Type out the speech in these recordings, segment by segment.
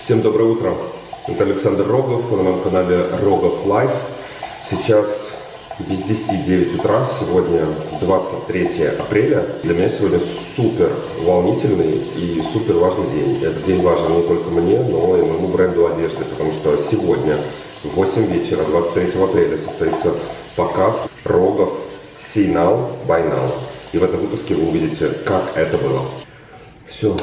Всем доброе утро. Это Александр Рогов, на моем канале Рогов Лайф. Сейчас без 10:09 утра, сегодня 23 апреля. Для меня сегодня супер волнительный и супер важный день. Этот день важен не только мне, но и моему бренду одежды, потому что сегодня в 8 вечера, 23 апреля, состоится показ Рогов See Now, Buy Now. И в этом выпуске вы увидите, как это было. Все.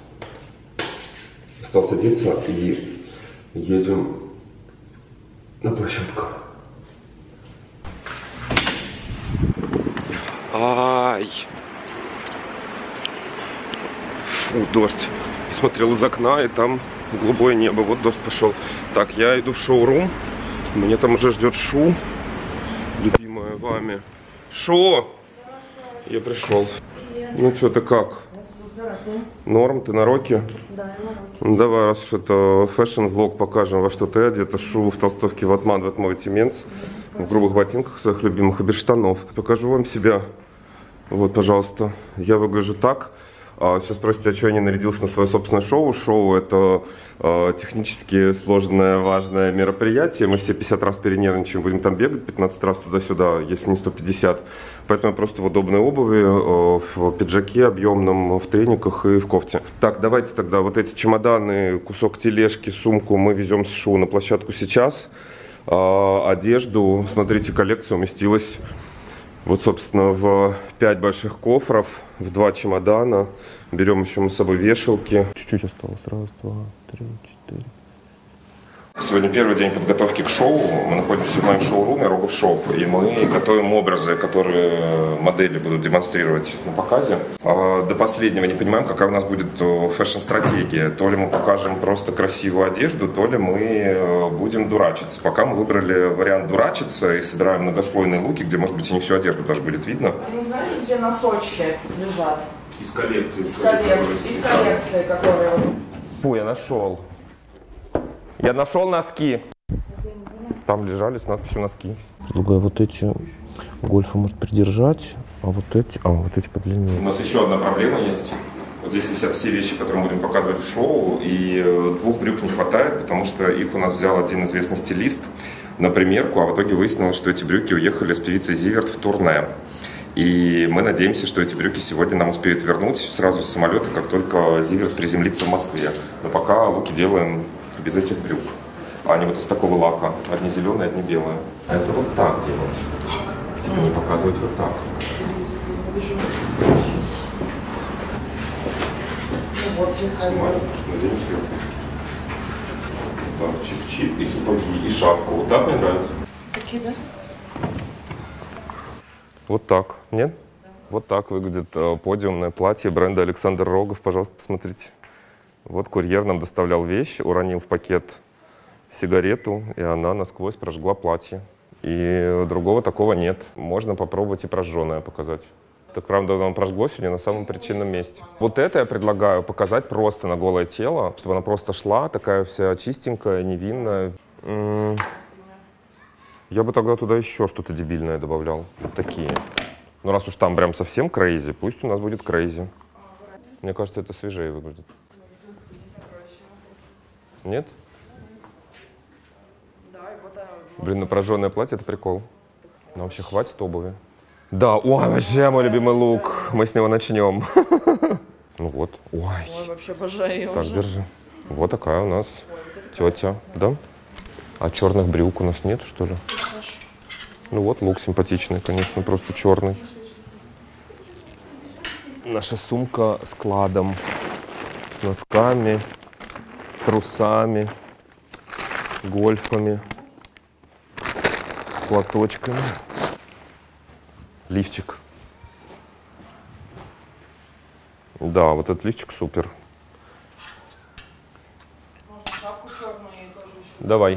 Стал садиться и едем на площадку. Ай! Фу, дождь. Я смотрел из окна, и там голубое небо. Вот дождь пошел. Так, я иду в шоурум. Меня там уже ждет Шу, любимая вами. Шу! Я пришел. Привет. Ну что, ты как? Норм, ты на роке? Да, я на роке. Ну, давай, раз уж это фэшн-влог, покажем, во что ты одета. Шу в толстовке Ватман, Ватмовый Тименц, в грубых ботинках своих любимых и без штанов. Покажу вам себя. Вот, пожалуйста. Я выгляжу так. Сейчас спросите, а что я не нарядился на свое собственное шоу? Шоу — это технически сложное, важное мероприятие. Мы все 50 раз перенервничаем, будем там бегать 15 раз туда-сюда, если не 150. Поэтому я просто в удобной обуви, в пиджаке объемном, в трениках и в кофте. Так, давайте тогда вот эти чемоданы, кусок тележки, сумку мы везем с Шу на площадку сейчас. Одежду, смотрите, коллекция уместилась вот, собственно, в 5 больших кофров, в 2 чемодана. Берем еще мы с собой вешалки. Чуть-чуть осталось. Раз, два, три, 4. Сегодня первый день подготовки к шоу. Мы находимся в моем шоуруме Рогов Шоп, и мы готовим образы, которые модели будут демонстрировать на показе. До последнего не понимаем, какая у нас будет фэшн-стратегия. То ли мы покажем просто красивую одежду, то ли мы будем дурачиться. Пока мы выбрали вариант дурачиться и собираем многослойные луки, где, может быть, и не всю одежду даже будет видно. Ты не знаешь, где носочки лежат? Из коллекции. Из коллекции, которые... Фу, я нашел. Я нашел носки. Там лежали с надписью «носки». Предлагаю вот эти гольфа может придержать, а вот эти подлиннее. У нас еще одна проблема есть. Вот здесь висят все вещи, которые мы будем показывать в шоу, и 2 брюк не хватает, потому что их у нас взял один известный стилист на примерку, а в итоге выяснилось, что эти брюки уехали с певицей Зиверт в турне. И мы надеемся, что эти брюки сегодня нам успеют вернуть сразу с самолета, как только Зиверт приземлится в Москве. Но пока луки делаем без этих брюк. Они вот из такого лака. Одни зеленые, одни белые. А это вот так делать. Типа не показывать вот так. Снимаем, наденем сверху. Так, чик-чик, и сапоги, и шапку. Вот так мне нравится. Такие, да? Вот так. Нет? Да. Вот так выглядит подиумное платье бренда Александр Рогов. Пожалуйста, посмотрите. Вот курьер нам доставлял вещь, уронил в пакет сигарету, и она насквозь прожгла платье. И другого такого нет. Можно попробовать и прожженное показать. Так, правда, оно прожглось или на самом причинном месте. Вот это я предлагаю показать просто на голое тело, чтобы она просто шла, такая вся чистенькая, невинная. Я бы тогда туда еще что-то дебильное добавлял. Вот такие. Ну, раз уж там прям совсем крейзи, пусть у нас будет крейзи. Мне кажется, это свежее выглядит. Нет? Блин, ну прожженное платье — это прикол. Нам вообще хватит обуви. Да, ой, вообще мой любимый лук. Мы с него начнем. Ну вот, ой. Ой, вообще обожаю ее. Так, держи. Вот такая у нас тетя, да? А черных брюк у нас нет, что ли? Ну вот, лук симпатичный, конечно, просто черный. Наша сумка с кладом, с носками, трусами, гольфами, платочками. Лифчик. Да, вот этот лифчик супер. Можно шапку черную ей тоже еще. Давай.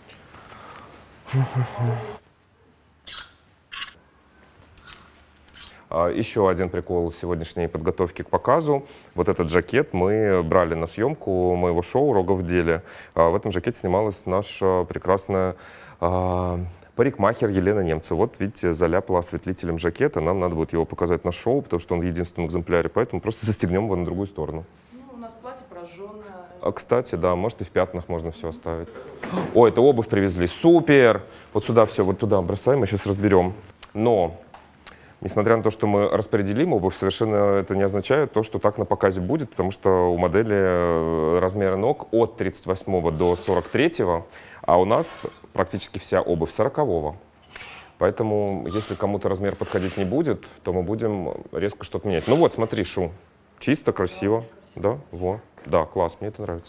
Еще один прикол сегодняшней подготовки к показу. Вот этот жакет мы брали на съемку моего шоу «Рогов в деле». В этом жакете снималась наша прекрасная парикмахер Елена Немцева. Вот, видите, заляпала осветлителем жакета. Нам надо будет его показать на шоу, потому что он в единственном экземпляре. Поэтому просто застегнем его на другую сторону. Ну, у нас платье прожженное. А, кстати, да, может и в пятнах можно все оставить. О, это обувь привезли. Супер! Вот сюда все, вот туда бросаем, мы сейчас разберем. Но, несмотря на то, что мы распределим обувь, совершенно это не означает то, что так на показе будет, потому что у модели размеры ног от 38 до 43, а у нас практически вся обувь 40-го. Поэтому, если кому-то размер подходить не будет, то мы будем резко что-то менять. Ну вот, смотри, Шу, чисто, красиво. Да, во. Да, класс, мне это нравится.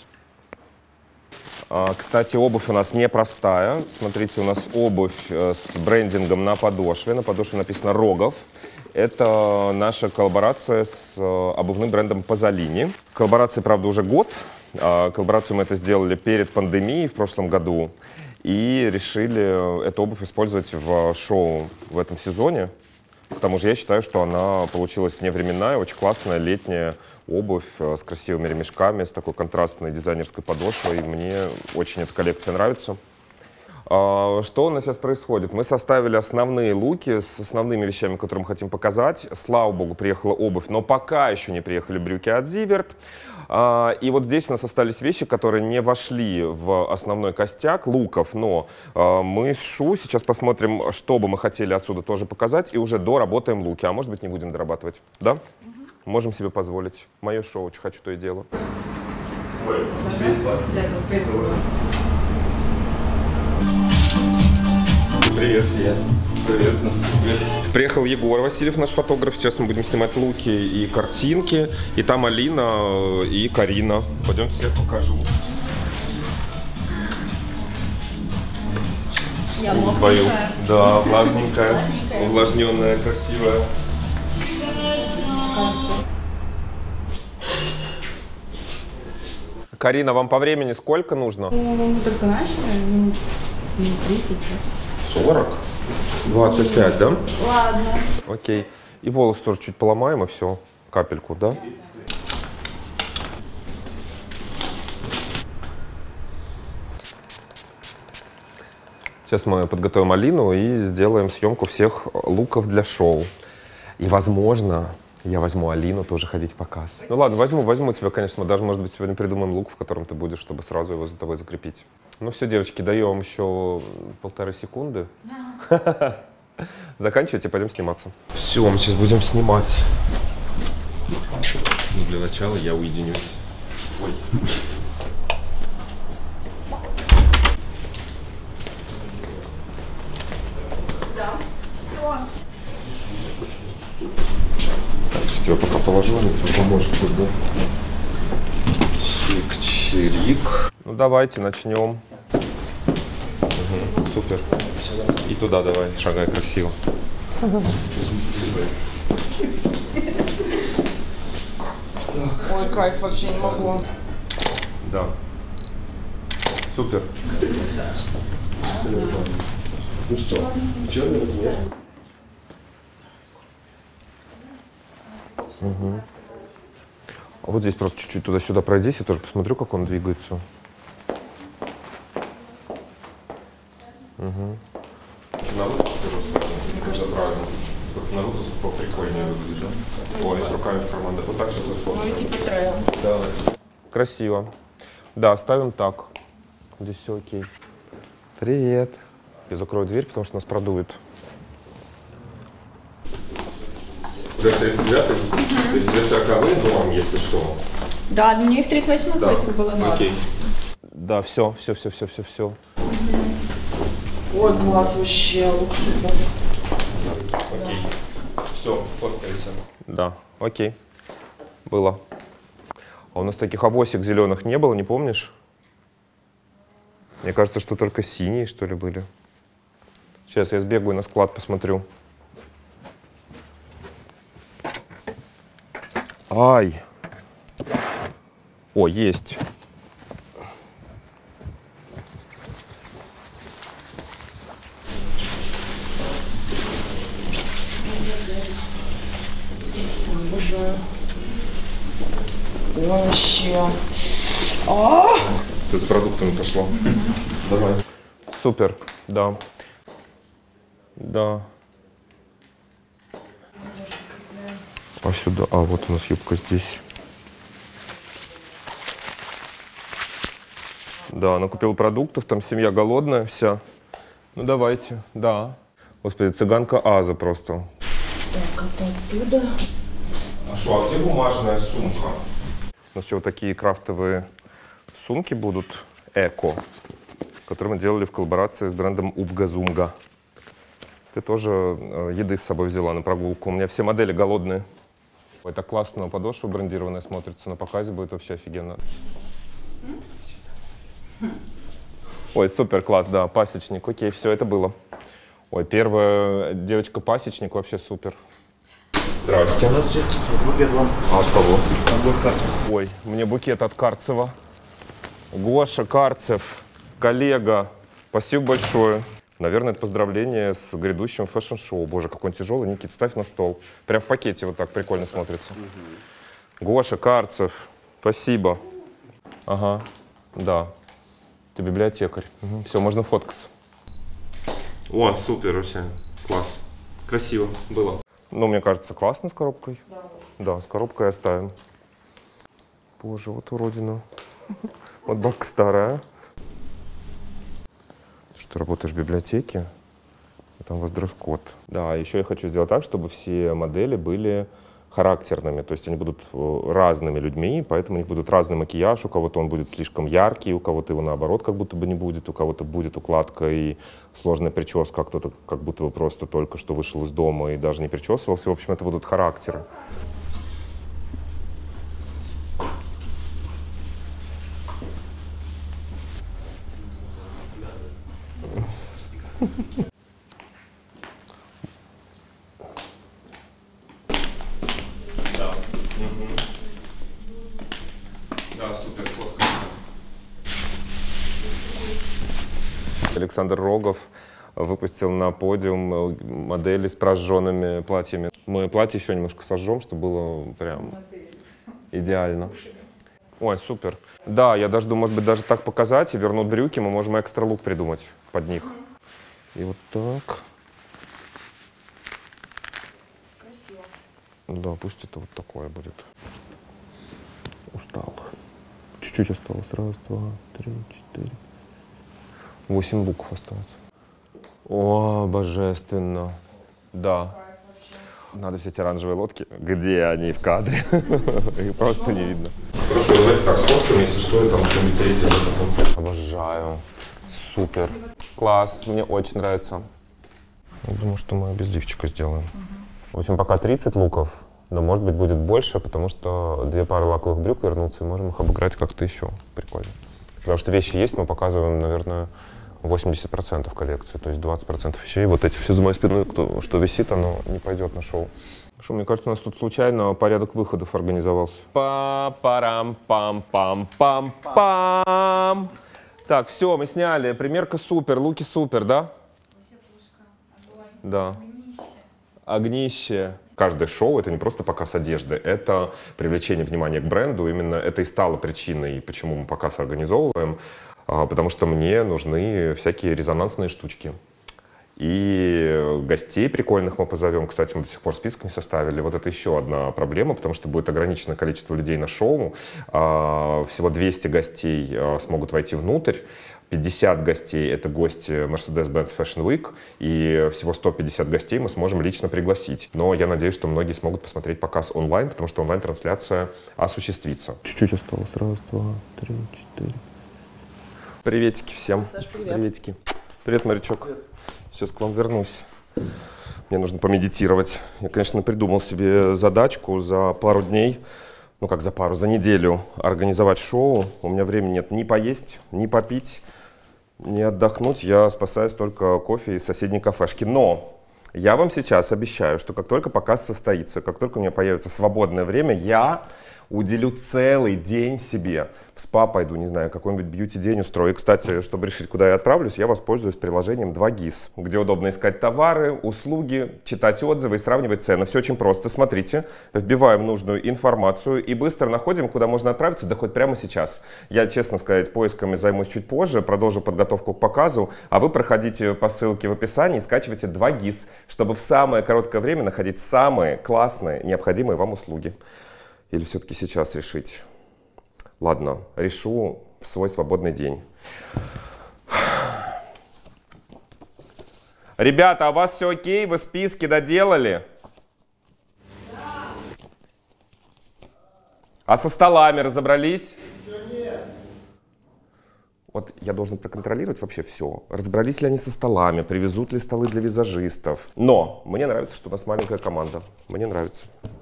Кстати, обувь у нас непростая. Смотрите, у нас обувь с брендингом на подошве. На подошве написано «Рогов». Это наша коллаборация с обувным брендом Пазолини. Коллаборация, правда, уже год. Коллаборацию мы это сделали перед пандемией в прошлом году. И решили эту обувь использовать в шоу в этом сезоне. К тому же я считаю, что она получилась вневременная, очень классная летняя обувь с красивыми ремешками, с такой контрастной дизайнерской подошвой. Мне очень эта коллекция нравится. Что у нас сейчас происходит? Мы составили основные луки с основными вещами, которые мы хотим показать. Слава богу, приехала обувь, но пока еще не приехали брюки от Зиверт. И вот здесь у нас остались вещи, которые не вошли в основной костяк луков, но мы с Шу сейчас посмотрим, что бы мы хотели отсюда тоже показать, и уже доработаем луки, а может быть не будем дорабатывать, да? Можем себе позволить. Мое шоу, очень хочу, то и дело. Привет. Привет. Привет. Приехал Егор Васильев, наш фотограф. Сейчас мы будем снимать луки и картинки. И там Алина и Карина. Пойдемте, всех покажу. Я твою. Да, влажненькая, увлажненная, красивая. Карина, вам по времени сколько нужно? Мы только начали, минут 30. 40? 25, да? Ладно. Окей. И волосы тоже чуть поломаем, и все. Капельку, да? Сейчас мы подготовим Алину и сделаем съемку всех луков для шоу. И, возможно, я возьму Алину тоже ходить в показ. Ну ладно, возьму тебя, конечно. Мы даже, может быть, сегодня придумаем лук, в котором ты будешь, чтобы сразу его за тобой закрепить. Ну все, девочки, даем вам еще 1,5 секунды. Заканчивайте, пойдем сниматься. Все, мы сейчас будем снимать. Ну, для начала я уединюсь. Ой. Да. Все. Так, сейчас тебя пока положу, она тебе поможет тут, да? Чик-чирик. Ну давайте начнем. Угу, супер. И туда давай, шагай красиво. Ой, кайф, вообще не могу. Да. Супер. Ну что, черный размер? Угу. А вот здесь просто чуть-чуть туда-сюда пройдись, я тоже посмотрю, как он двигается. Угу. Наруто правильно. Наруто поприкольнее выглядит, да? Ой, с руками в карман. Да, вот так сейчас используем. Ну, типа строя. Да. Красиво. Да, ставим так. Здесь все окей. Привет. Я закрою дверь, потому что нас продует. Да, 39-й? То есть для 40-х норм, если что. Да, мне и в 38-м Да. хватит было надо. Окей. Да, все. Ой, класс вообще, лук супер. Окей. Все, фоткайся. Да, окей. Было. А у нас таких авосик зеленых не было, не помнишь? Мне кажется, что только синие, что ли, были. Сейчас я сбегаю на склад, посмотрю. Ай! О, есть. Обожаю. Вообще. Ты за продуктами пошла. Давай. Супер, да. Да. А сюда, а вот у нас юбка здесь. Да, накупил продуктов, там семья голодная вся. Ну давайте, да. Господи, цыганка Аза просто. Так, это оттуда. А что, а где бумажная сумка? У нас еще вот такие крафтовые сумки будут, эко, которые мы делали в коллаборации с брендом Убга-Зумга. Ты тоже еды с собой взяла на прогулку. У меня все модели голодные. Ой, так классно, подошва брендированная смотрится. На показе будет вообще офигенно. Ой, супер, класс, да, пасечник. Окей, все, это было. Ой, первая девочка-пасечник, вообще супер. Здрасте. Здравствуйте. Букет вам. А от кого? Набор Карцева. Ой, мне букет от Карцева. Гоша Карцев, коллега, спасибо большое. Наверное, это поздравление с грядущим фэшн-шоу. Боже, какой он тяжелый. Никит, ставь на стол. Прям в пакете вот так прикольно смотрится. Гоша Карцев, спасибо. Ага, да. Ты библиотекарь. Все, можно фоткаться. О, супер вообще. Класс. Красиво было. Ну, мне кажется, классно с коробкой. Да, с коробкой оставим. Боже, вот уродина. Вот бабка старая. Что, работаешь в библиотеке? Там у вас дресс-код. Да, еще я хочу сделать так, чтобы все модели были характерными. То есть они будут разными людьми, поэтому у них будет разный макияж. У кого-то он будет слишком яркий, у кого-то его наоборот как будто бы не будет, у кого-то будет укладка и сложная прическа, а кто-то как будто бы просто только что вышел из дома и даже не причесывался. В общем, это будут характеры. Да. Да, супер, фоткается. Александр Рогов выпустил на подиум модели с прожженными платьями. Мы платье еще немножко сожжем, чтобы было прям идеально. Ой, супер. Да, я даже думаю, может быть, даже так показать и вернуть брюки, мы можем экстра лук придумать под них. И вот так. Красиво. Да, пусть это вот такое будет. Устал. Чуть-чуть осталось. Раз, два, три, 4. 8 букв осталось. О, божественно. Да. Надо взять оранжевые лодки. Где они в кадре? Их просто не видно. Хорошо, давайте так сфоткаем, если что, я там что-нибудь третье потом. Обожаю. Супер. Класс, мне очень нравится. Я думаю, что мы без лифчика сделаем. В общем, пока 30 луков, но может быть будет больше, потому что 2 пары лаковых брюк вернутся, и можем их обыграть как-то еще. Прикольно. Потому что вещи есть, мы показываем, наверное, 80% коллекции, то есть 20% вещей. Вот эти все за моей спиной, что висит, оно не пойдет на шоу. Что, мне кажется, у нас тут случайно порядок выходов организовался. Па-парам-пам-пам-пам-пам. Так, все, мы сняли. Примерка супер, луки супер, да? Да. Огнище. Каждое шоу — это не просто показ одежды, это привлечение внимания к бренду. Именно это и стало причиной, почему мы показ организовываем. Потому что мне нужны всякие резонансные штучки. И гостей прикольных мы позовем. Кстати, мы до сих пор список не составили. Вот это еще одна проблема, потому что будет ограниченное количество людей на шоу. Всего 200 гостей смогут войти внутрь. 50 гостей — это гости Mercedes-Benz Fashion Week, и всего 150 гостей мы сможем лично пригласить. Но я надеюсь, что многие смогут посмотреть показ онлайн, потому что онлайн-трансляция осуществится. Чуть-чуть осталось. Раз, два, три, 4. Приветики всем. Саш, привет. Приветики. Привет, морячок. Привет. Сейчас к вам вернусь. Мне нужно помедитировать. Я, конечно, придумал себе задачку за пару дней, ну как за пару, за неделю организовать шоу. У меня времени нет ни поесть, ни попить, ни отдохнуть. Я спасаюсь только кофе из соседней кафешки. Но я вам сейчас обещаю, что как только показ состоится, как только у меня появится свободное время, я уделю целый день себе. В спа пойду, не знаю, какой-нибудь бьюти-день устрою. И, кстати, чтобы решить, куда я отправлюсь, я воспользуюсь приложением 2GIS, где удобно искать товары, услуги, читать отзывы и сравнивать цены. Все очень просто. Смотрите, вбиваем нужную информацию и быстро находим, куда можно отправиться, да хоть прямо сейчас. Я, честно сказать, поисками займусь чуть позже, продолжу подготовку к показу, а вы проходите по ссылке в описании и скачивайте 2GIS, чтобы в самое короткое время находить самые классные, необходимые вам услуги. Или все-таки сейчас решить? Ладно, решу в в свой свободный день. Ребята, а у вас все окей? Вы списки доделали? А со столами разобрались? Вот я должен проконтролировать вообще все. Разобрались ли они со столами, привезут ли столы для визажистов. Но мне нравится, что у нас маленькая команда. Мне нравится.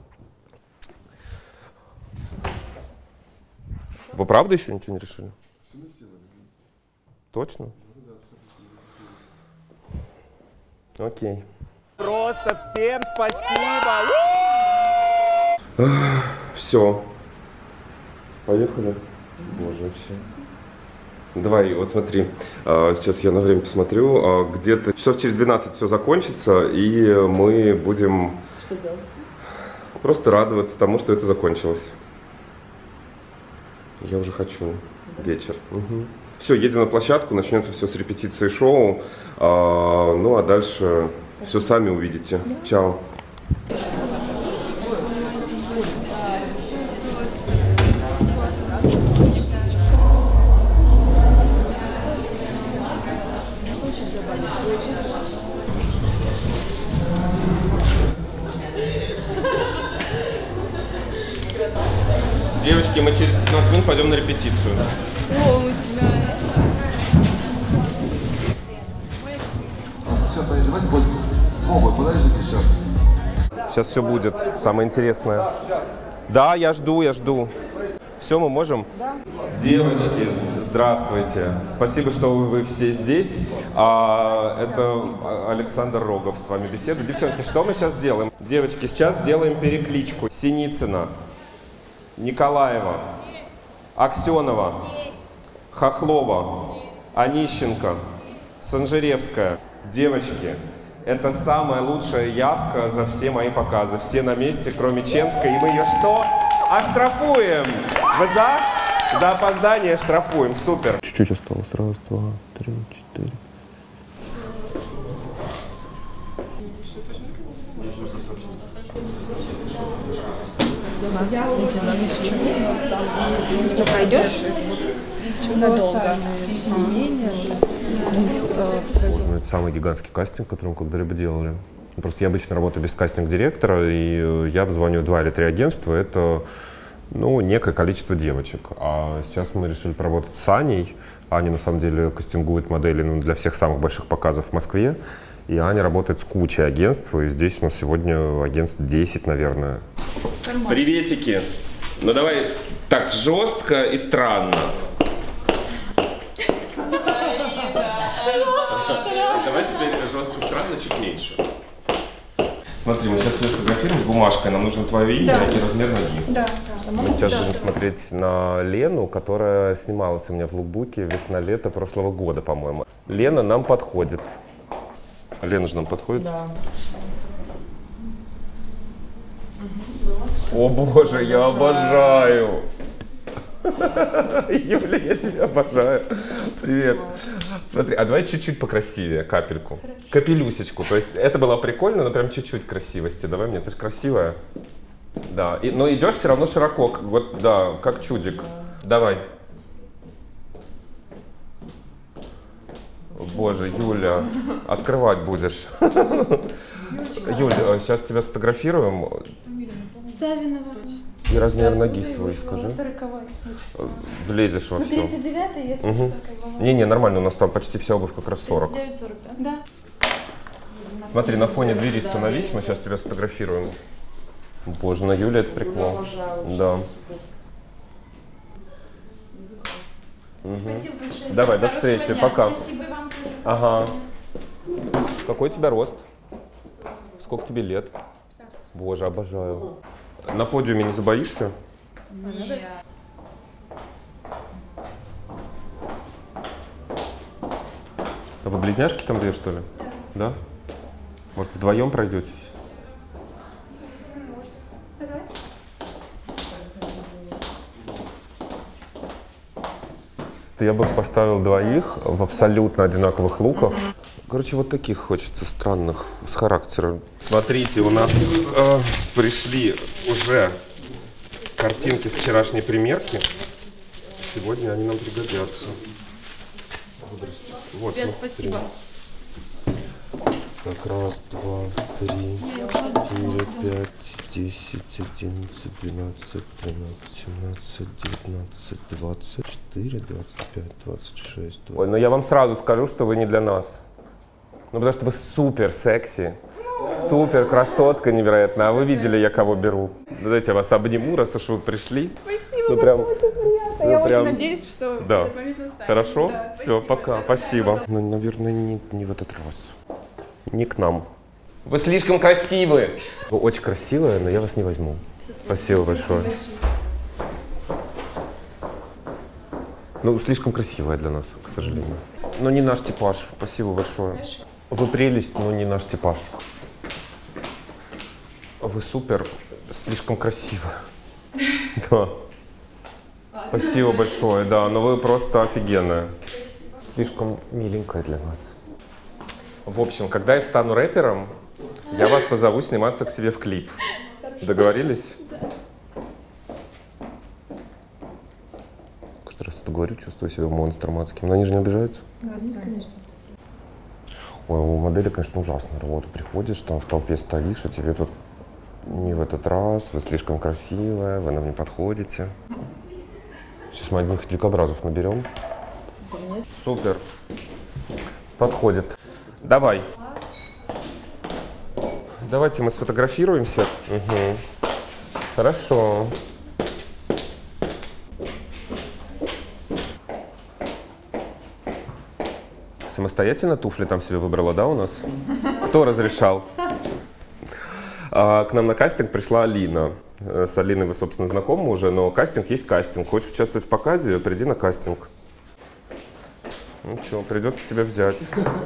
Вы правда еще ничего не решили? Точно? Окей. Просто всем спасибо! Все. Поехали. Боже, все. Давай, вот смотри, сейчас я на время посмотрю, где-то часов через 12 все закончится, и мы будем Что делать? просто радоваться тому, что это закончилось. Я уже хочу вечер. Угу. Все, едем на площадку, начнется все с репетиции шоу, ну а дальше все сами увидите. Чао. Девочки, мы через 15 минут пойдем на репетицию. О, у тебя... Сейчас, давайте будет. Оба, подождите сейчас. Сейчас все будет, самое интересное. Да, я жду. Все, мы можем? Да. Девочки, здравствуйте. Спасибо, что вы все здесь. Это Александр Рогов с вами беседует. Девчонки, что мы сейчас делаем? Девочки, сейчас делаем перекличку. Синицына, Николаева, Аксенова, Хохлова, Онищенко, Санжиревская. Девочки, это самая лучшая явка за все мои показы. Все на месте, кроме Ченской. И мы ее что? Оштрафуем! Вы за? За опоздание штрафуем. Супер. Чуть-чуть осталось. Раз, два, три, четыре. Ну, пройдешь? Надолго. Это самый гигантский кастинг, который мы когда-либо делали. Просто я обычно работаю без кастинг-директора, и я обзвоню 2 или 3 агентства. Это, ну, некое количество девочек. А сейчас мы решили поработать с Аней. Аня, на самом деле, кастингует модели, ну, для всех самых больших показов в Москве. И Аня работает с кучей агентств. И здесь у нас сегодня агентств 10, наверное. Приветики! Ну давай так жестко и странно. Давай теперь жестко, странно, чуть меньше. Смотри, мы сейчас тебя сфотографируем с бумажкой, нам нужно твое имя и размер ноги. Да. Мы сейчас будем смотреть на Лену, которая снималась у меня в лукбуке весна-лето прошлого года, по-моему. Лена нам подходит. Лена же нам подходит? Да. О боже, я обожаю! Юля, я тебя обожаю. Привет. Смотри, а давай чуть-чуть покрасивее, капельку. Капелюсечку. То есть это было прикольно, но прям чуть-чуть красивости. Давай мне, ты же красивая. Да, но идешь все равно широко, вот, да, как чудик. Давай. Боже, Юля, открывать будешь. Юля, сейчас тебя сфотографируем. Савинова. И размер ноги свой скажи. 40-й. Влезешь во все. 39-й, если Угу. Не, нормально, у нас там почти вся обувь как раз 40. 39-40, да? Да. Смотри, на фоне двери становись, мы сейчас тебя сфотографируем. Боже, на Юле это прикол. Да. Угу. Спасибо большое. Давай, до Хорошего встречи, дня. пока. Спасибо и вам тоже. Ага. Какой у тебя рост? Сколько тебе лет? Боже, обожаю. На подиуме не забоишься? Нет. А вы близняшки там две, что ли? Да. Да? Может, вдвоем пройдетесь? Я бы поставил двоих в абсолютно одинаковых луках. Короче, вот таких хочется странных, с характером. Смотрите, у нас пришли уже картинки с вчерашней примерки. сегодня они нам пригодятся. Бодрости. Вот, Привет, смотри. спасибо. Так, раз, два, три, 4, 5, 10, 11, 12, 13, 17, 19, 24, 25, 26. Ой, ну я вам сразу скажу, что вы не для нас. Ну потому что вы супер секси, супер красотка невероятная. А вы видели, я кого беру? Давайте я вас обниму, раз уж вы пришли. Спасибо, Ну прям, это приятно. ну, Я прям- очень надеюсь, что Да. этот момент настанет. Хорошо? Да, Все, спасибо. пока. Спасибо. Ну, наверное, не в этот раз. Не к нам. Вы слишком красивы. Вы очень красивая, но я вас не возьму. Спасибо большое. Ну, слишком красивая для нас, к сожалению. Но не наш типаж. Спасибо большое. Вы прелесть, но не наш типаж. Вы супер, слишком красивая. Да. Спасибо большое, да, но вы просто офигенная. Слишком миленькая для нас. В общем, когда я стану рэпером, я вас позову сниматься к себе в клип. Договорились? Здравствуйте, говорю, чувствую себя монстром адским. Но они же не обижаются? Конечно. Ой, у модели, конечно, ужасная работа. Приходишь, там в толпе стоишь, а тебе тут не в этот раз, вы слишком красивая, вы нам не подходите. Сейчас мы одних дикобразов наберем. Супер. Подходит. Давай. Давайте мы сфотографируемся. Угу. Хорошо. Самостоятельно туфли там себе выбрала, да, у нас? Кто разрешал? К нам на кастинг пришла Алина. С Алиной вы, собственно, знакомы уже, но кастинг есть кастинг. Хочешь участвовать в показе, приди на кастинг. Ну что, придется тебя взять.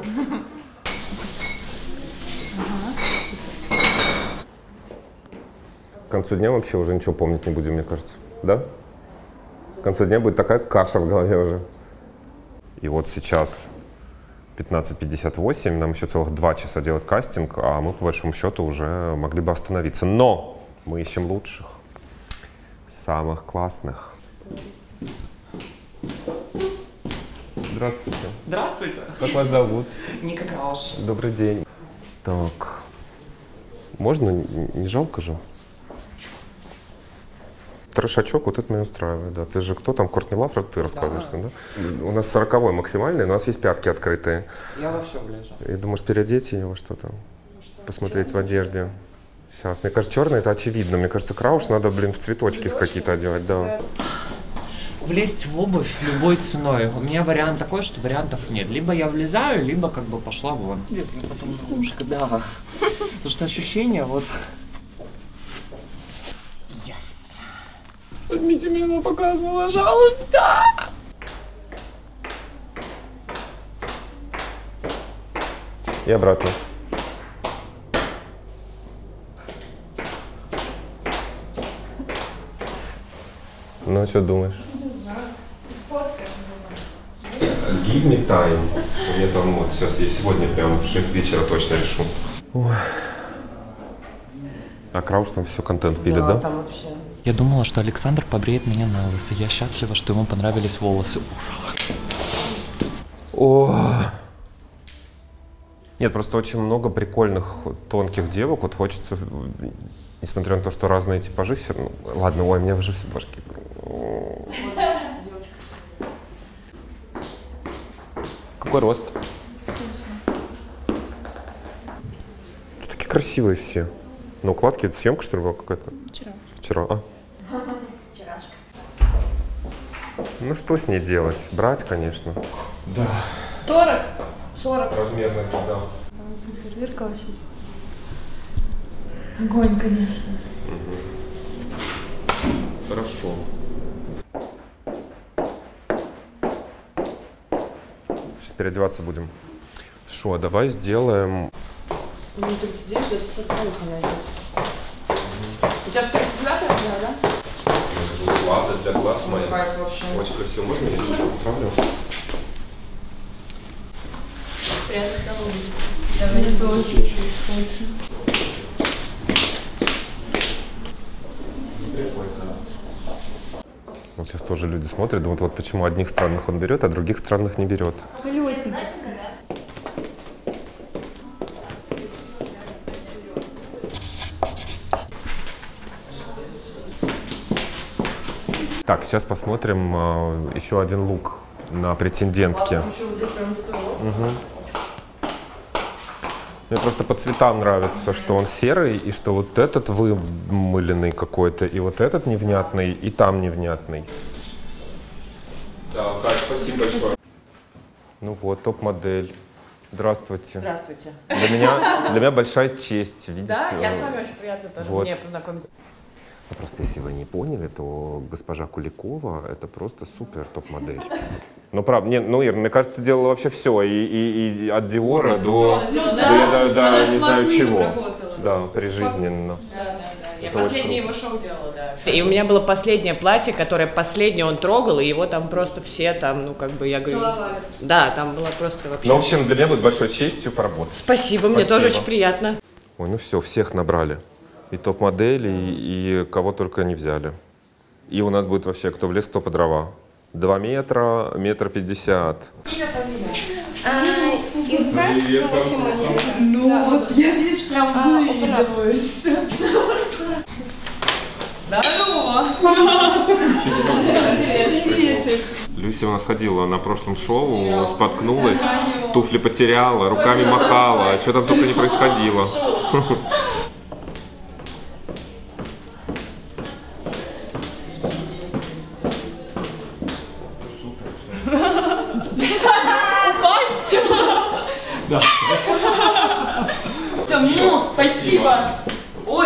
К концу дня вообще уже ничего помнить не будем, мне кажется. Да? К концу дня будет такая каша в голове уже. И вот сейчас 15:58, нам еще целых 2 часа делать кастинг, а мы, по большому счету, уже могли бы остановиться. Но мы ищем лучших, самых классных. Здравствуйте. Здравствуйте. Как вас зовут? Ника Крауш. Добрый день. Так, можно? Не жалко же? Трешачок, вот это меня устраивает, да. Ты же кто там, Кортни Лав, ты рассказываешься, да? У нас 40-й максимальный, но у нас есть пятки открытые. Я вообще влезу. И думаешь, переодеть ее во что-то? Посмотреть в одежде. Сейчас. Мне кажется, черный это очевидно. Мне кажется, Крауш надо, блин, в цветочки в какие-то одевать, да. Влезть в обувь любой ценой. У меня вариант такой, что вариантов нет. Либо я влезаю, либо как бы пошла вон. Нет, я потом немножко, да. Потому что ощущение вот... Yes. Возьмите меня на показ, пожалуйста. И обратно. Ну, а что думаешь? Give me time. Я там вот сейчас, я сегодня прям в 6 вечера точно решу. Ой. А Крауш там все контент пилит, да? Там вообще... Я думала, что Александр побреет меня на лысо. Я счастлива, что ему понравились волосы. О. Нет, просто очень много прикольных, тонких девок. Вот хочется, несмотря на то, что разные типажи, все равно... Ладно, ой, у меня уже все в башке. Какой рост? Что такие красивые все. На укладке это съемка, что ли, была какая-то? Вчера. А. Вчерашка. Ну что с ней делать? Брать, конечно. Да. 40. Размерный, да. Проверка вообще. Огонь, конечно. Хорошо. Сейчас переодеваться будем. Шо, давай сделаем... Ну, 39, это все плохо найдет. У тебя же 39 да? Ладно, для глаз моя. Кайф вообще. Очень красиво. Можно я еще поправлю? Приятно снова увидеться. Мне тоже очень. Вот Сейчас тоже люди смотрят, думают, вот почему одних странных он берет, а других странных не берет. Колесики. Так, сейчас посмотрим еще один лук на претендентке. Мне просто по цветам нравится, что он серый, и что вот этот вымыленный какой-то, и вот этот невнятный, и там невнятный. Да, Кать, спасибо большое. Ну вот, топ-модель. Здравствуйте. Здравствуйте. Для меня большая честь, видите. Да, я с вами очень приятно тоже Вот. мне познакомиться. Просто если вы не поняли, то госпожа Куликова — это просто супер топ-модель. Ну, правда, ну, Ир, мне кажется, ты делала вообще все, и от Диора до не знаю чего. Да, прижизненно. Я последнее его шоу делала, да. И у меня было последнее платье, которое последнее он трогал, и его там просто все там, ну, как бы, я говорю... Целовали. Да, там было просто вообще... Ну, в общем, для меня будет большой честью поработать. Спасибо, мне тоже очень приятно. Ой, ну все, всех набрали. И топ-модели, и кого только не взяли. И у нас будет вообще кто в лес, кто по дрова. 2 метра, 1,50 м. Ну вот, я, видишь, прям выделаюсь. Здорово! Приветик! Люся у нас ходила на прошлом шоу, споткнулась, туфли потеряла, руками махала, что там только не происходило. Да. Ну, спасибо. Ой.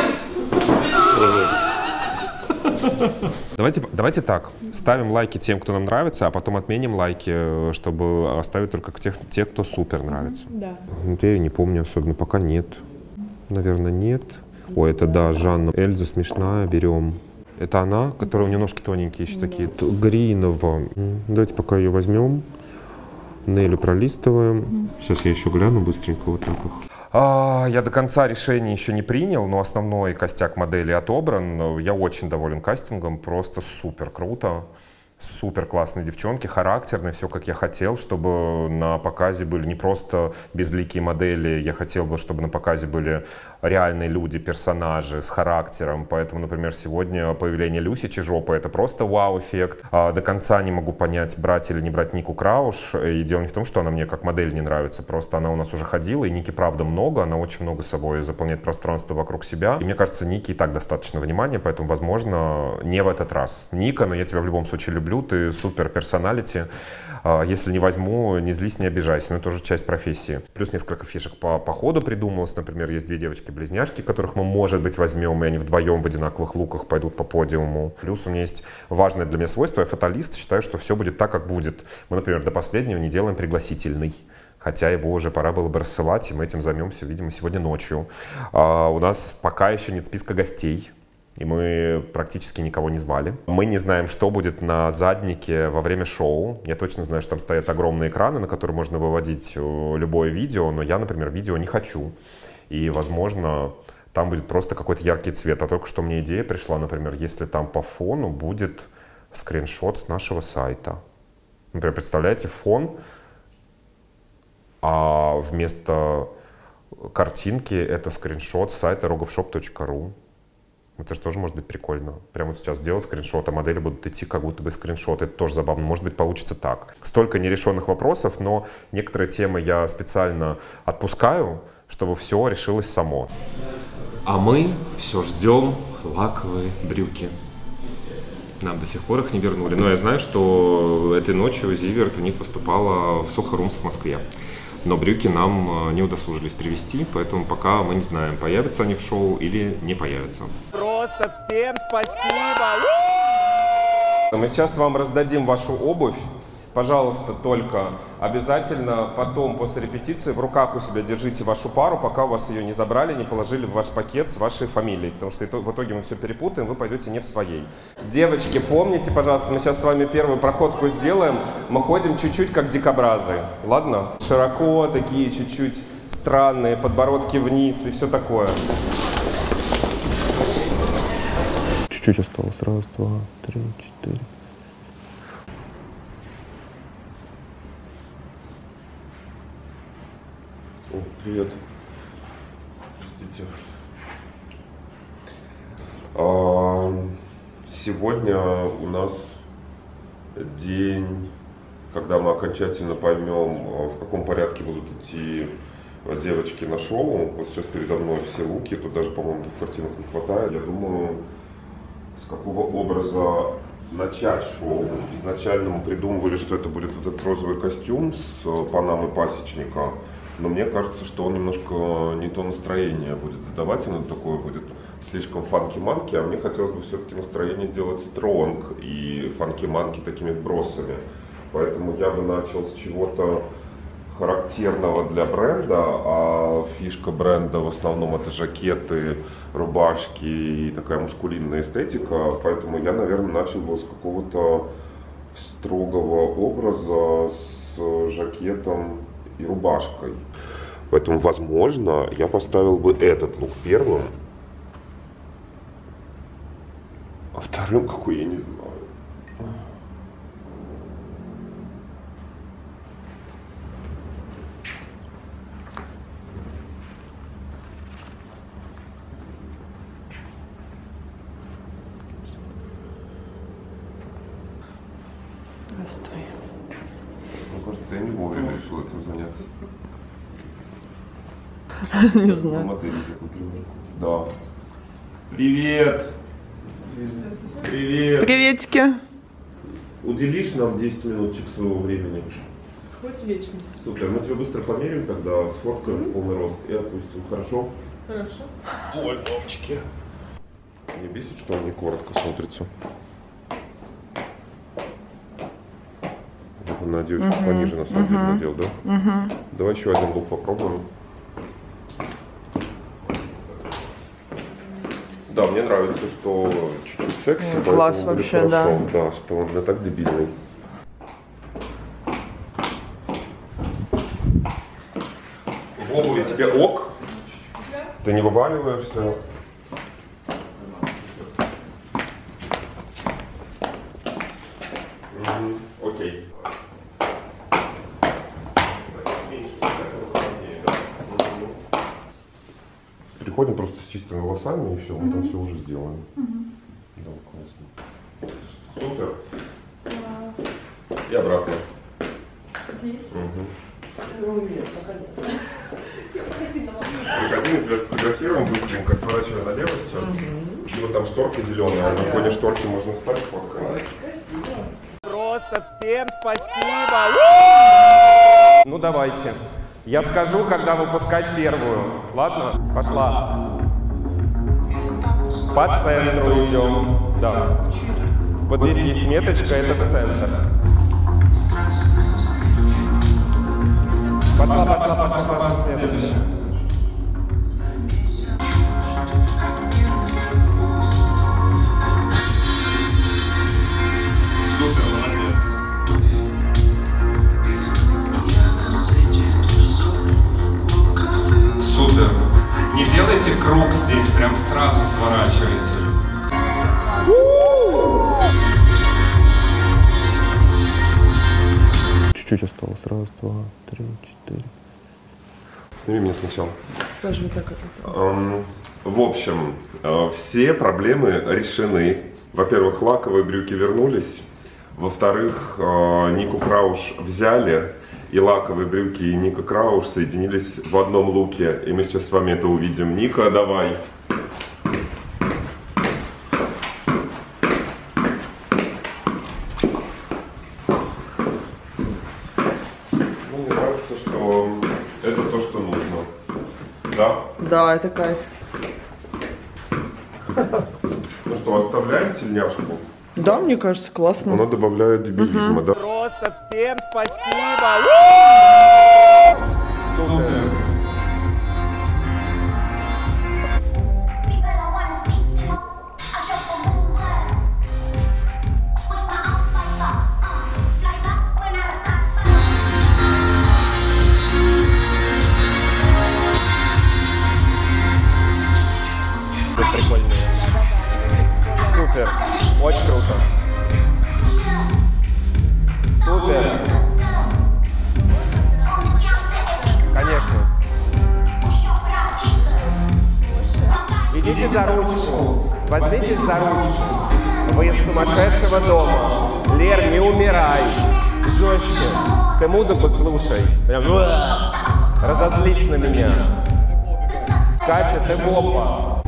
Давайте так, ставим лайки тем, кто нам нравится, а потом отменим лайки, чтобы оставить только тех, кто супер нравится. Да. Я не помню особенно, пока нет. Наверное, нет. Ой, это да, Жанна. Эльза смешная, берем. Это она, которая у нее ножки тоненькие еще такие. Гринова. Давайте пока ее возьмем. Нелю пролистываем. Сейчас я еще гляну быстренько вот так их. Я до конца решение еще не принял, но основной костяк модели отобран. Я очень доволен кастингом, просто супер круто. Супер классные девчонки, характерные, все как я хотел, чтобы на показе были не просто безликие модели, я хотел бы, чтобы на показе были реальные люди, персонажи с характером. Поэтому, например, сегодня появление Люси Чижопа — это просто вау-эффект. До конца не могу понять, брать или не брать Нику Крауш. И дело не в том, что она мне как модель не нравится, просто она у нас уже ходила, и Ники правда много, она очень много собой заполняет пространство вокруг себя. И мне кажется, Ники и так достаточно внимания, поэтому, возможно, не в этот раз. Ника, но я тебя в любом случае люблю. Ты супер персоналити. Если не возьму, не злись, не обижайся. Но это тоже часть профессии. Плюс несколько фишек по ходу придумалось. Например, есть 2 девочки-близняшки, которых мы, может быть, возьмем, и они вдвоем в одинаковых луках пойдут по подиуму. Плюс у меня есть важное для меня свойство. Я фаталист, считаю, что все будет так, как будет. Мы, например, до последнего не делаем пригласительный. Хотя его уже пора было бы рассылать, и мы этим займемся, видимо, сегодня ночью. У нас пока еще нет списка гостей. И мы практически никого не звали. Мы не знаем, что будет на заднике во время шоу. Я точно знаю, что там стоят огромные экраны, на которые можно выводить любое видео, но я, например, видео не хочу. И, возможно, там будет просто какой-то яркий цвет. А только что мне идея пришла, например, если там по фону будет скриншот с нашего сайта. Например, представляете, фон, а вместо картинки это скриншот с сайта rogovshop.ru. Это же тоже может быть прикольно. Прямо вот сейчас сделать скриншот, а модели будут идти как будто бы скриншот. Это тоже забавно. Может быть, получится так. Столько нерешенных вопросов, но некоторые темы я специально отпускаю, чтобы все решилось само. А мы все ждем лаковые брюки. Нам до сих пор их не вернули. Но я знаю, что этой ночью Зиверт у них выступала в Soho Rooms в Москве. Но брюки нам не удосужились привезти, поэтому пока мы не знаем, появятся они в шоу или не появятся. Просто всем спасибо! Мы сейчас вам раздадим вашу обувь. Пожалуйста, только обязательно потом, после репетиции, в руках у себя держите вашу пару, пока у вас ее не забрали, не положили в ваш пакет с вашей фамилией. Потому что в итоге мы все перепутаем, вы пойдете не в своей. Девочки, помните, пожалуйста, мы сейчас с вами первую проходку сделаем. Мы ходим чуть-чуть как дикобразы. Ладно? Широко, такие чуть-чуть странные, подбородки вниз и все такое. Чуть-чуть осталось. 1, 2, 3, 4, О, привет. Простите. Сегодня у нас день, когда мы окончательно поймем, в каком порядке будут идти девочки на шоу. Вот сейчас передо мной все луки, тут даже, по-моему, картинок не хватает. Я думаю, с какого образа начать шоу. Изначально мы придумывали, что это будет вот этот розовый костюм с панамой пасечника. Но мне кажется, что он немножко не то настроение будет задавать, оно такое будет слишком фанки-манки, а мне хотелось бы все-таки настроение сделать стронг и фанки-манки такими вбросами. Поэтому я бы начал с чего-то характерного для бренда, а фишка бренда в основном это жакеты, рубашки и такая мускулинная эстетика. Поэтому я, наверное, начал бы с какого-то строгого образа с жакетом и рубашкой. Поэтому, возможно, я поставил бы этот лук первым, а вторым какой, я не знаю. Здравствуй. Мне кажется, я не вовремя решил этим заняться. Не знаю. Модели, например. Да. Привет! Привет! Приветики. Уделишь нам 10 минуточек своего времени? Хоть вечность. Супер, мы тебя быстро померим тогда, сфоткаем полный рост и отпустим, хорошо? Хорошо. Ой, мамочки. Не бесит, что он не коротко смотрится? На девочку пониже на самом деле надел, да? Давай еще один лук попробуем. Да, мне нравится, что чуть-чуть секси, класс поэтому будет вообще, хорошо. Да, что он не так дебильный. В обуви тебе ок? Ты не вываливаешься? Окей. Приходим просто с чистыми волосами и все, мы там все уже сделаем. Да, классно. Супер. И обратно. Нет, пока нет. Приходи, мы тебя сфотографируем быстренько, сворачивай налево сейчас. И вот там шторки зеленые, а на фоне шторки можно встать, сфоткать. Просто всем спасибо! Ну давайте. Я скажу, когда выпускать первую. Ладно? Пошла. По центру идем. Да. Вот здесь есть меточка, это центр. Пошла. Следующая. Супер, молодец. Супер. Не делайте круг здесь, прям сразу сворачивайте. Чуть-чуть осталось. Раз, два, три, четыре. Сними меня сначала. Даже вот так В общем, все проблемы решены. Во-первых, лаковые брюки вернулись. Во-вторых, Нику Крауш взяли. И лаковые брюки, и Ника Крауш соединились в одном луке. И мы сейчас с вами это увидим. Ника, давай. Мне кажется, что это то, что нужно. Да? Да, это кайф. Ну что, оставляем тельняшку? Да, мне кажется, классно. Она добавляет дебилизма, да? Просто всем спасибо! Супер. Вы прикольные. Супер. Очень круто. Супер. за ручку. Возьмитесь за ручку. Вы из сумасшедшего дома. Лер, не умирай. Жестче. Ты музыку слушай. Прям разозлись на меня. Катя, ты бомба.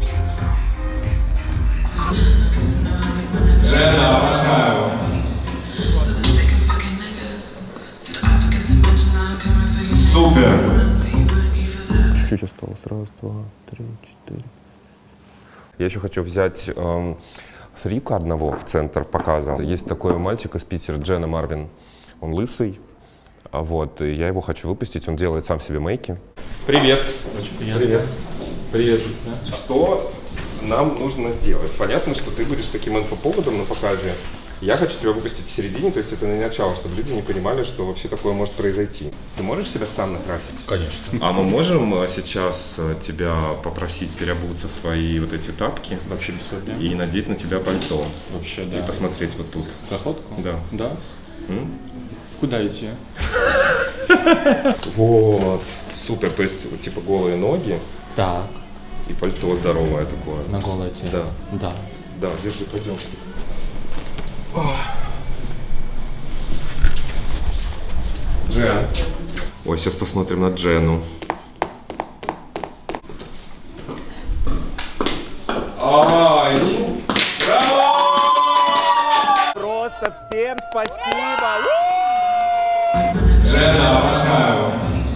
Джена, обожаю. Супер. Чуть-чуть осталось. Раз, два, три, четыре. Я еще хочу взять фрика одного в центр показа. Есть такой мальчик из Питера, Джена Марвин. Он лысый. Вот, и я его хочу выпустить. Он делает сам себе мейки. Привет. Очень приятно. Привет. Привет. Да. Что нам нужно сделать? Понятно, что ты будешь таким инфоповодом на показе. Я хочу тебя выпустить в середине, то есть это не начало, чтобы люди не понимали, что вообще такое может произойти. Ты можешь себя сам накрасить? Конечно. А мы можем сейчас тебя попросить переобуться в твои вот эти тапки? Вообще без проблем. И надеть на тебя пальто. Вообще, да. И посмотреть вот тут. Проходку? Да. Да. Куда идти? Вот. Супер. То есть, типа, голые ноги. Так. И пальто здоровое такое. На голое тело? Да. Да. Да, держи, пойдем. Джен. Ой, сейчас посмотрим на Джену. Ай! Браво! Просто всем спасибо! Джена, обожаю.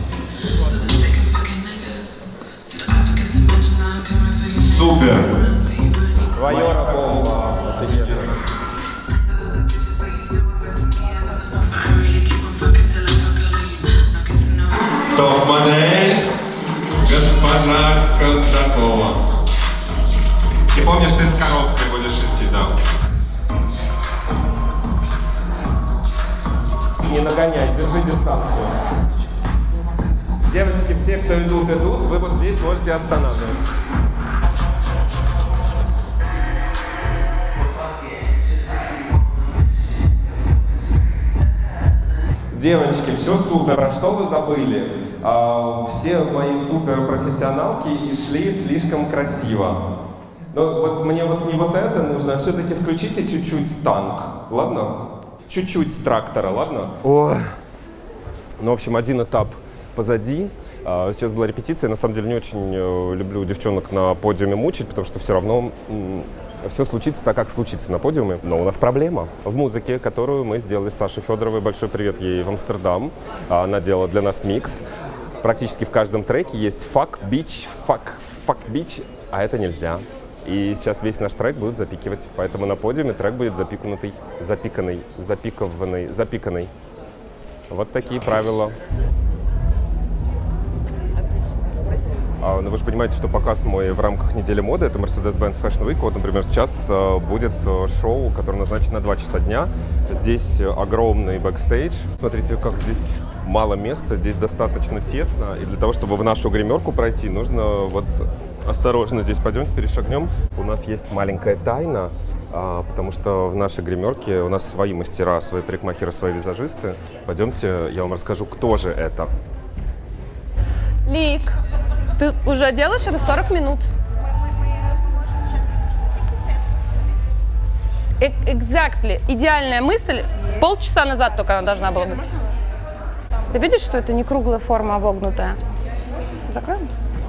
Супер. Вайора бомба. Офигенно. Топ-модель госпожа Кондакова. Ты помнишь, ты с коробкой будешь идти, да? Не нагоняй, держи дистанцию. Девочки, все, кто идут, вы вот здесь можете останавливать. Девочки, все супер. Про что вы забыли? Все мои суперпрофессионалки и шли слишком красиво. Но вот мне вот не вот это нужно, а все-таки включите чуть-чуть танк, ладно? Чуть-чуть трактора, ладно? О. Ну, в общем, один этап позади. Сейчас была репетиция. На самом деле не очень люблю девчонок на подиуме мучить, потому что все равно все случится так, как случится на подиуме. Но у нас проблема в музыке, которую мы сделали с Сашей Федоровой. Большой привет ей в Амстердам. Она делала для нас микс. Практически в каждом треке есть fuck, bitch, fuck, bitch, а это нельзя. И сейчас весь наш трек будут запикивать. Поэтому на подиуме трек будет запиканный. Вот такие правила. Но вы же понимаете, что показ мой в рамках недели моды, это Mercedes-Benz Fashion Week. Вот, например, сейчас будет шоу, которое назначено на 2 часа дня. Здесь огромный бэкстейдж. Смотрите, как здесь мало места, здесь достаточно тесно. И для того, чтобы в нашу гримерку пройти, нужно вот осторожно здесь пойдемте, перешагнем. У нас есть маленькая тайна, потому что в нашей гримерке у нас свои мастера, свои парикмахеры, свои визажисты. Пойдемте, я вам расскажу, кто же это. Лик, ты уже делаешь это 40 минут. Exactly. Идеальная мысль. Полчаса назад только она должна была быть. Ты видишь, что это не круглая форма, а вогнутая? Закроем?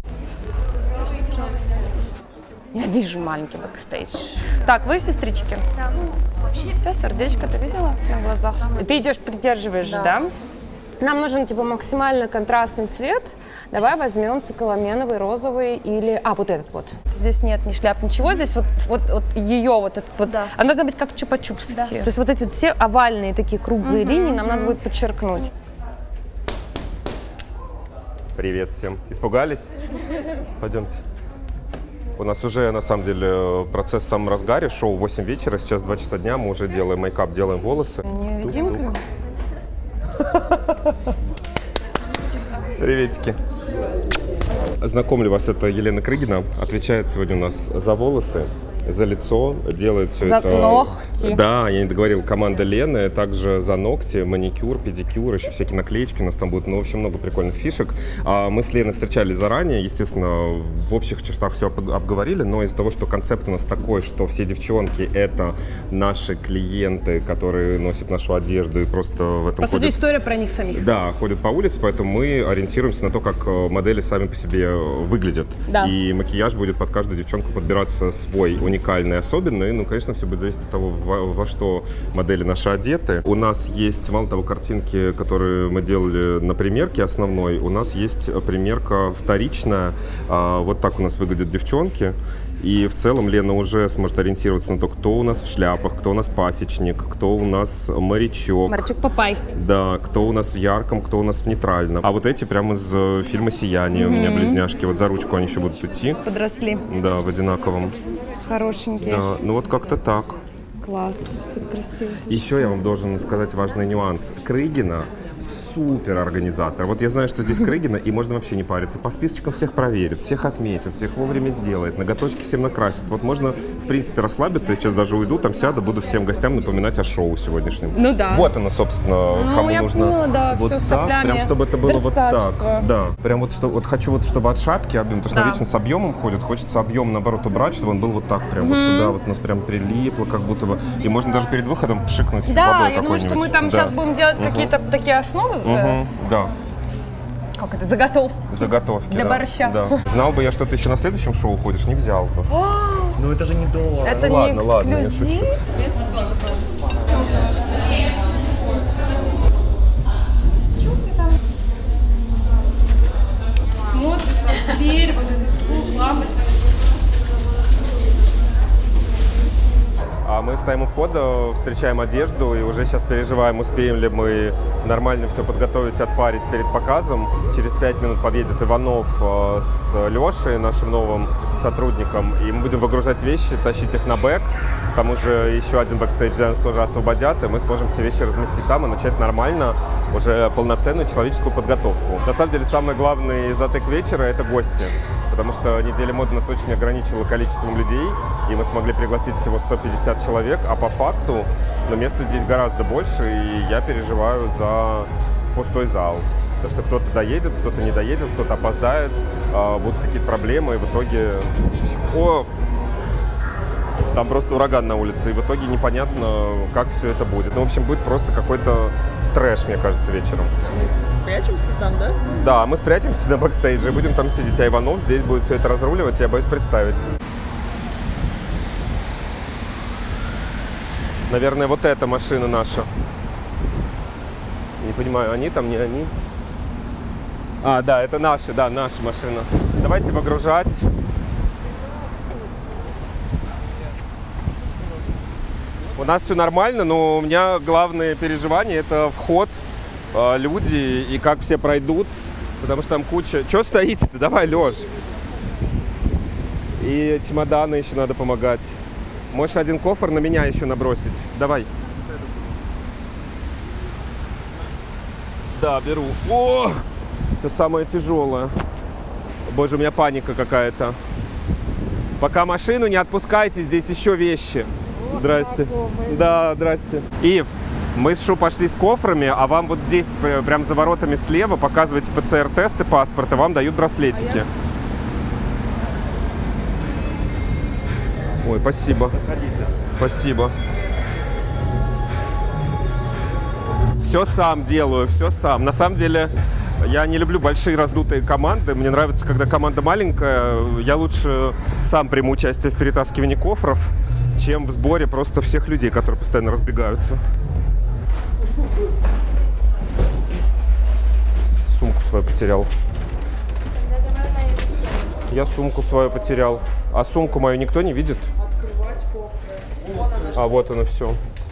Я вижу маленький бэкстейдж. Так, вы сестрички? Да. У тебя сердечко, ты видела на глазах? Ты идешь, придерживаешь, да? Нам нужен типа максимально контрастный цвет. Давай возьмем цикламеновый, розовый или... вот этот вот. Здесь нет ни шляп, ничего. Здесь вот ее вот этот вот. Да. Она должна быть как чупа-чупс. Да. То есть вот эти вот все овальные такие круглые линии нам надо будет подчеркнуть. Привет всем. Испугались? Пойдемте. У нас уже, на самом деле, процесс в самом разгаре. Шоу в 8 вечера, сейчас 2 часа дня. Мы уже делаем мейкап, делаем волосы. Невидимка. Приветики. Знакомлю вас, это Елена Крыгина. Отвечает сегодня у нас за волосы. за лицо, делает все за это... ногти. Да, я не договорил, команда Лены, также за ногти, маникюр, педикюр, еще всякие наклеечки, у нас там будет, ну, в общем, много прикольных фишек. Мы с Леной встречались заранее, естественно, в общих чертах все обговорили, но из-за того, что концепт у нас такой, что все девчонки — это наши клиенты, которые носят нашу одежду и просто в этом по сути, история про них самих. Да, ходят по улице, поэтому мы ориентируемся на то, как модели сами по себе выглядят. Да. И макияж будет под каждую девчонку подбираться свой, уникальный, особенный. Ну, конечно, все будет зависеть от того, во что модели наши одеты. У нас есть, мало того, картинки, которые мы делали на примерке основной, у нас есть примерка вторичная. Вот так у нас выглядят девчонки. И в целом Лена уже сможет ориентироваться на то, кто у нас в шляпах, кто у нас пасечник, кто у нас морячок. Морячок-папай. Да, кто у нас в ярком, кто у нас в нейтральном. А вот эти прям из фильма «Сияние» у меня близняшки. Вот за ручку они еще будут идти. Подросли. Да, в одинаковом. Хорошенькие. Да, ну вот как-то так. Класс, это красиво. Еще я вам должен сказать важный нюанс. Крыгина супер организатор. Вот я знаю, что здесь Крыгина, и можно вообще не париться. По списочкам всех проверит, всех отметит, всех вовремя сделает, ноготочки всем накрасит. Вот можно, в принципе, расслабиться. Я сейчас даже уйду, там сяду, буду всем гостям напоминать о шоу сегодняшнем. Ну да. Вот оно, собственно, ну, кому я нужно. поняла, да, вот все с так, соплями. прям чтобы это было вот так. Да. Прям вот, что, вот хочу вот, чтобы от шапки объем, потому что она вечно с объемом ходит, хочется объем, наоборот, убрать, чтобы он был вот так, прям вот сюда, вот у нас прям прилипло, как будто бы. И можно даже перед выходом пшикнуть водой какой-нибудь. Да, я думаю, что мы там сейчас будем делать какие-то такие основы. Да. Как это? Заготовки. Для борща. Да. Знал бы я, что ты еще на следующем шоу ходишь, не взял бы. Ну это же не доллар. Это ну, не ладно, я эксклюзив. шучу. Смотрит в дверь, вот этот звук, лампочка. А мы стоим у входа, встречаем одежду и уже сейчас переживаем, успеем ли мы нормально все подготовить, отпарить перед показом. Через 5 минут подъедет Иванов с Лешей, нашим новым сотрудником, и мы будем выгружать вещи, тащить их на бэк. К тому же еще один бэкстейдж для нас тоже освободят, и мы сможем все вещи разместить там и начать нормально, уже полноценную человеческую подготовку. На самом деле, самый главный затык вечера — это гости, потому что неделя моды нас очень ограничила количеством людей, и мы смогли пригласить всего 150 человек, а по факту, но места здесь гораздо больше, и я переживаю за пустой зал. Потому что кто-то доедет, кто-то не доедет, кто-то опоздает, будут какие-то проблемы, и в итоге... Там просто ураган на улице, и в итоге непонятно, как все это будет. Ну, в общем, будет просто какой-то трэш, мне кажется, вечером. Спрячемся там, да? Да, мы спрячемся на бэкстейдже и будем там сидеть, а Иванов здесь будет все это разруливать, я боюсь представить. Наверное, вот эта машина наша. Не понимаю, они там, не они? А, да, это наша машина. Давайте выгружать. У нас все нормально, но у меня главное переживание — это вход, люди и как все пройдут, потому что там куча... Чего стоите-то? Давай, Лёш. И чемоданы еще надо помогать. Можешь один кофр на меня еще набросить. Давай. Да, беру. О! Все самое тяжелое. Боже, у меня паника какая-то. Пока машину не отпускайте, здесь еще вещи. Здрасте. Да, здрасте. Ив, мы с Шу пошли с кофрами, а вам вот здесь, прям за воротами слева, показываете ПЦР-тесты, паспорт, и вам дают браслетики. Ой, спасибо. Спасибо. Все сам делаю, все сам. На самом деле, я не люблю большие раздутые команды. Мне нравится, когда команда маленькая. Я лучше сам приму участие в перетаскивании кофров, чем в сборе просто всех людей, которые постоянно разбегаются. Сумку свою потерял. Я сумку свою потерял. А сумку мою никто не видит? А вот оно все.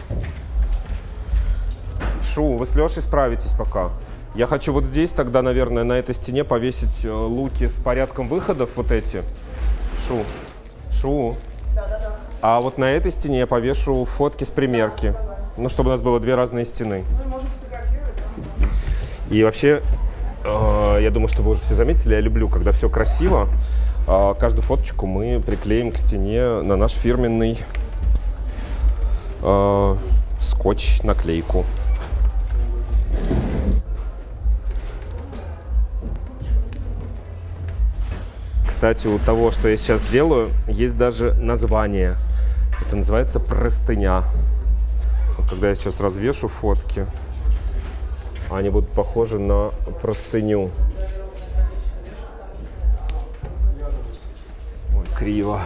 Шу, вы с Лешей справитесь пока. Я хочу вот здесь тогда, наверное, на этой стене повесить луки с порядком выходов вот эти. Шу. Да. А вот на этой стене я повешу фотки с примерки. Ну, чтобы у нас было две разные стены. И вообще, я думаю, что вы уже все заметили, я люблю, когда все красиво. каждую фоточку мы приклеим к стене на наш фирменный скотч-наклейку. Кстати, у того, что я сейчас делаю, есть даже название. Это называется простыня. Вот когда я сейчас развешу фотки, они будут похожи на простыню. Ой, криво.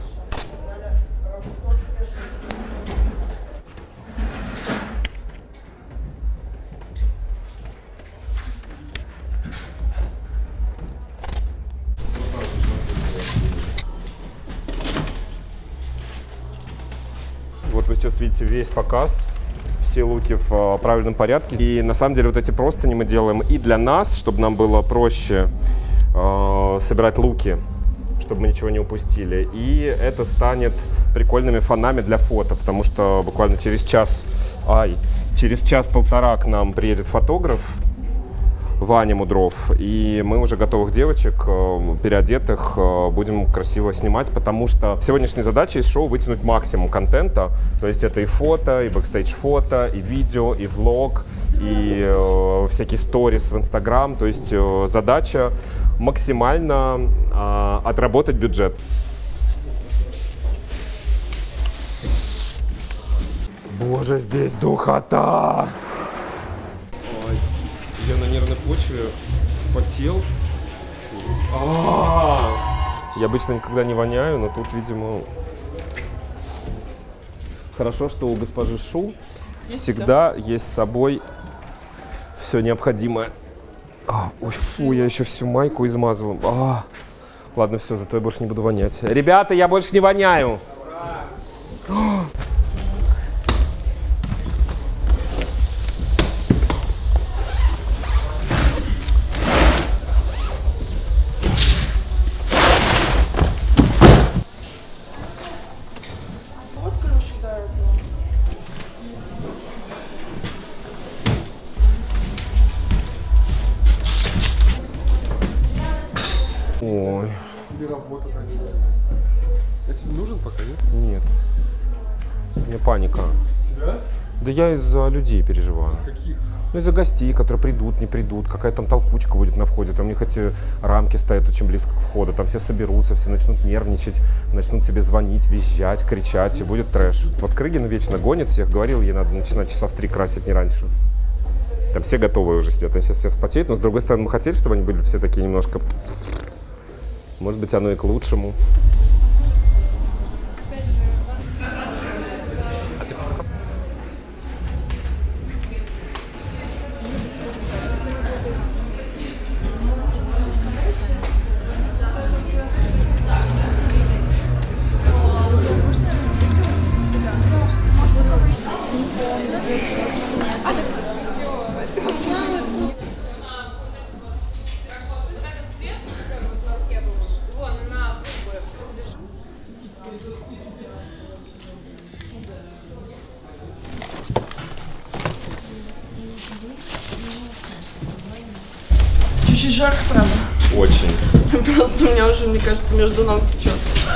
Вот вы сейчас видите весь показ, все луки в правильном порядке. И на самом деле вот эти простыни мы делаем и для нас, чтобы нам было проще собирать луки, чтобы мы ничего не упустили. И это станет прикольными фонами для фото, потому что буквально через час-полтора к нам приедет фотограф Ваня Мудров, и мы уже готовых девочек, переодетых, будем красиво снимать, потому что сегодняшняя задача из шоу вытянуть максимум контента, то есть это и фото, и бэкстейдж-фото, и видео, и влог, и всякие сторис в Инстаграм, то есть задача максимально отработать бюджет. Боже, здесь духота! Я на нервной почве вспотел. Я обычно никогда не воняю, но тут, видимо... Хорошо, что у госпожи Шу всегда есть с собой все необходимое. Ой, фу, я еще всю майку измазал. Ладно, все, зато я больше не буду вонять. Ребята, я больше не воняю! Ой. Тебе работа, конечно. Я тебе нужен пока, нет? Нет. У меня паника. Да? Да я из-за людей переживаю. Каких? Ну, из-за гостей, которые придут, не придут. Какая там толкучка будет на входе. Там у них эти рамки стоят очень близко к входу. Там все соберутся, все начнут нервничать, начнут тебе звонить, визжать, кричать, и будет трэш. Вот Крыгин вечно гонит всех. Говорил, ей надо начинать часа в 3 красить, не раньше. Там все готовы уже сидят. Они сейчас все вспотеют. Но, с другой стороны, мы хотели, чтобы они были все такие немножко... Может быть, оно и к лучшему. Чуть-чуть жарко, правда? Очень. Просто у меня уже, мне кажется, между ног течет.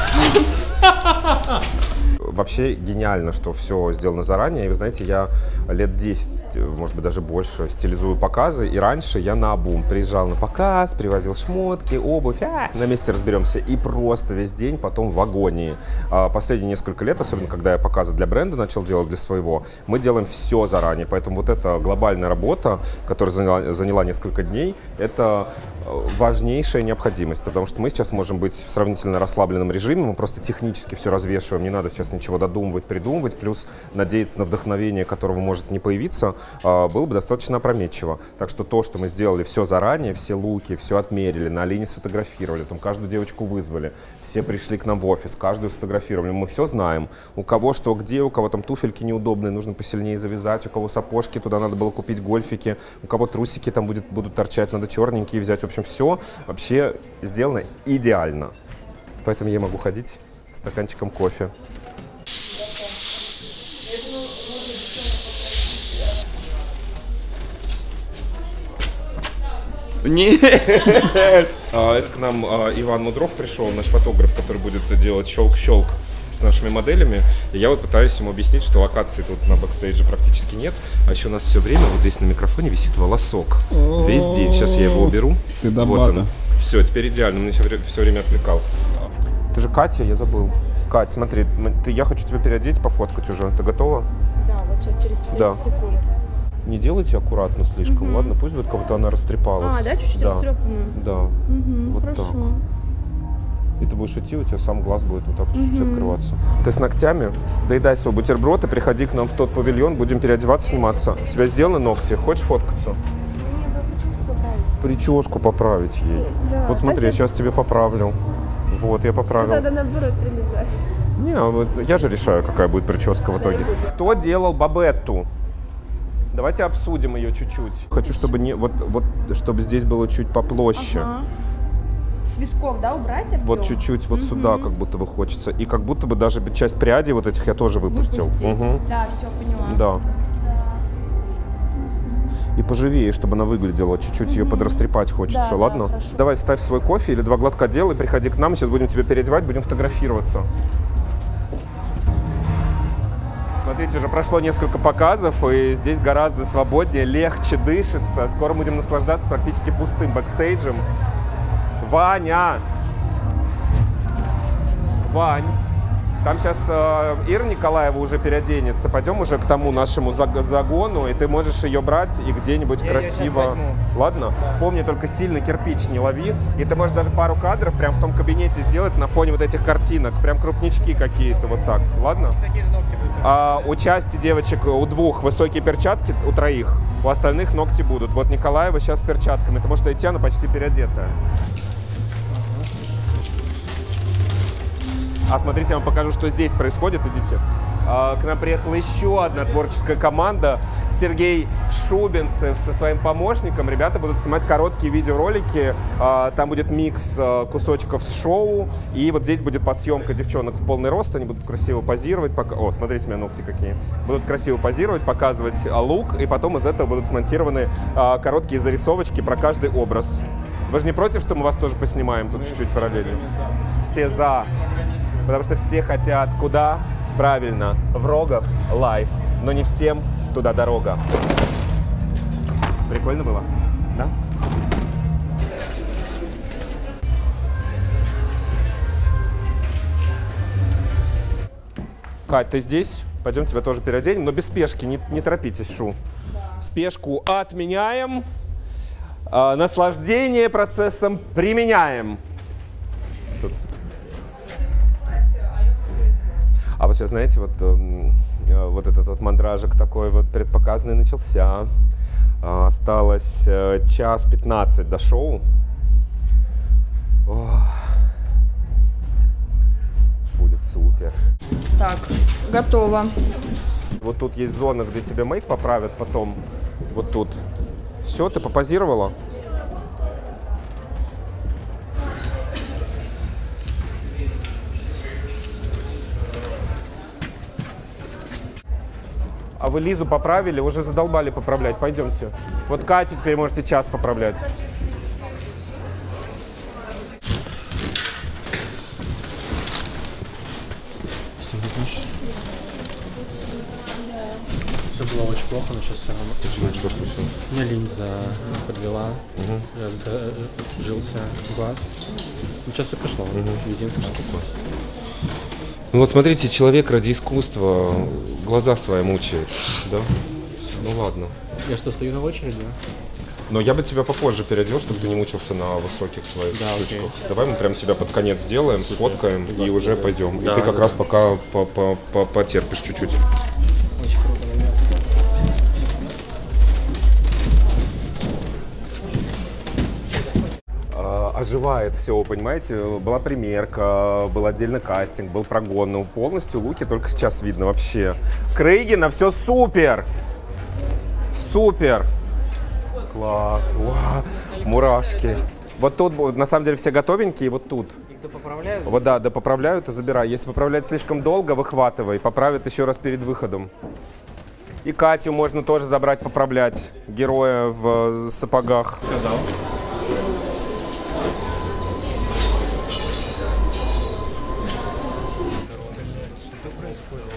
Вообще гениально, что все сделано заранее. И вы знаете, я лет 10, может быть, даже больше стилизую показы. И раньше я наобум приезжал на показ, привозил шмотки, обувь. На месте разберемся. И просто весь день потом в агонии. Последние несколько лет, особенно когда я показы для бренда начал делать для своего, мы делаем все заранее. Поэтому вот эта глобальная работа, которая заняла несколько дней, это важнейшая необходимость. Потому что мы сейчас можем быть в сравнительно расслабленном режиме. Мы просто технически все развешиваем. Не надо сейчас ничего додумывать, придумывать, плюс надеяться на вдохновение, которого может не появиться, было бы достаточно опрометчиво. Так что то, что мы сделали все заранее, все луки, все отмерили, на линии сфотографировали, там каждую девочку вызвали, все пришли к нам в офис, каждую сфотографировали, мы все знаем. У кого что где, у кого там туфельки неудобные, нужно посильнее завязать, у кого сапожки, туда надо было купить гольфики, у кого трусики там будут торчать, надо черненькие взять. В общем, все вообще сделано идеально. Поэтому я могу ходить с стаканчиком кофе. Нет! Это к нам Иван Мудров пришел, наш фотограф, который будет делать щелк-щелк с нашими моделями. И я вот пытаюсь ему объяснить, что локации тут на бэкстейдже практически нет. А еще у нас все время вот здесь на микрофоне висит волосок. Весь день. Сейчас я его уберу. Вот он. Все, теперь идеально. Он меня все время отвлекал. Ты же Катя, я забыл. Кать, смотри, я хочу тебя переодеть, пофоткать уже. Ты готова? Да, вот сейчас через секунду. Не делайте аккуратно слишком, ладно? Пусть будет, как будто она растрепалась. А, да, чуть-чуть растрепанную? Да. Вот хорошо. Так. И ты будешь идти, у тебя сам глаз будет вот так чуть-чуть открываться. Ты с ногтями? Доедай свой бутерброд и приходи к нам в тот павильон, будем переодеваться, сниматься. У тебя сделаны ногти? Хочешь фоткаться? Мне бы прическу поправить. Прическу поправить ей. Да. Вот смотри, я сейчас тебе поправлю. Вот, я поправил. Надо наоборот прилезать. Не, я же решаю, какая будет прическа в итоге. Кто делал Бабетту? Давайте обсудим ее чуть-чуть. Хочу, чтобы чтобы здесь было чуть поплоще. Ага. С висков, да, убрать объем? Вот чуть-чуть вот сюда, как будто бы хочется. И как будто бы даже часть прядей вот этих я тоже выпустил. Да, все, поняла. Да. И поживее, чтобы она выглядела. Чуть-чуть ее подрастрепать хочется, да, ладно? Да, давай ставь свой кофе или 2 глотка делай, приходи к нам, сейчас будем тебя переодевать, будем фотографироваться. Смотрите, уже прошло несколько показов, и здесь гораздо свободнее, легче дышится. Скоро будем наслаждаться практически пустым бэкстейджем. Ваня! Вань! Там сейчас Ира Николаева уже переоденется. Пойдем уже к тому нашему загону, и ты можешь ее брать и где-нибудь красиво. Ладно? Да. Помни, только сильно кирпич не лови. И ты можешь даже пару кадров прям в том кабинете сделать на фоне вот этих картинок. Прям крупнички какие-то вот так. Ладно? У части девочек, у 2 высокие перчатки, у 3. У остальных ногти будут. Вот Николаева сейчас с перчатками. Ты можешь идти, она почти переодетая. А смотрите, я вам покажу, что здесь происходит. Идите. К нам приехала еще одна творческая команда. Сергей Шубинцев со своим помощником. Ребята будут снимать короткие видеоролики. Там будет микс кусочков с шоу. И вот здесь будет подсъемка девчонок в полный рост. Они будут красиво позировать. О, смотрите, у меня ногти какие. Будут красиво позировать, показывать лук. И потом из этого будут смонтированы короткие зарисовочки про каждый образ. Вы же не против, что мы вас тоже поснимаем тут чуть-чуть параллельно? Все за. Потому что все хотят куда? Правильно, в Рогов лайф. Но не всем туда дорога. Прикольно было? Да? Кать, ты здесь? Пойдем тебя тоже переоденем, но без спешки, не торопитесь, Шу. Спешку отменяем. Наслаждение процессом применяем. Тут. А вот сейчас, знаете, вот этот вот мандражик такой вот предпоказанный начался. Осталось час 15 до шоу. Будет супер. Так, готово. Вот тут есть зона, где тебе мейк поправят потом. Вот тут. Все, ты попозировала? А вы Лизу поправили? Уже задолбали поправлять. Пойдемте. Вот Катю теперь можете час поправлять. Все было очень плохо, но сейчас все равно. Что случилось? Меня линза подвела, раздражился глаз. Ну, сейчас все прошло, единственное, что такое. Ну вот смотрите, человек ради искусства глаза свои мучает, да? Ну ладно. Я что, стою на очереди? Но я бы тебя попозже переодел, чтобы ты не мучился на высоких своих штучках. Давай мы прям тебя под конец сделаем, сфоткаем и уже пойдем. Да, и ты как раз пока потерпишь чуть-чуть. Очень круто, Оживает все, понимаете? Была примерка, был отдельно кастинг, был прогон, но полностью луки только сейчас видно вообще. Крейгина, все супер! Супер! Класс! Уа, мурашки. Вот тут, на самом деле, все готовенькие, вот тут. Их допоправляют? Вот да, допоправляют и забирай. Если поправлять слишком долго, выхватывай. Поправят еще раз перед выходом. И Катю можно тоже забрать, поправлять. Героя в сапогах. Сказал. Что происходит?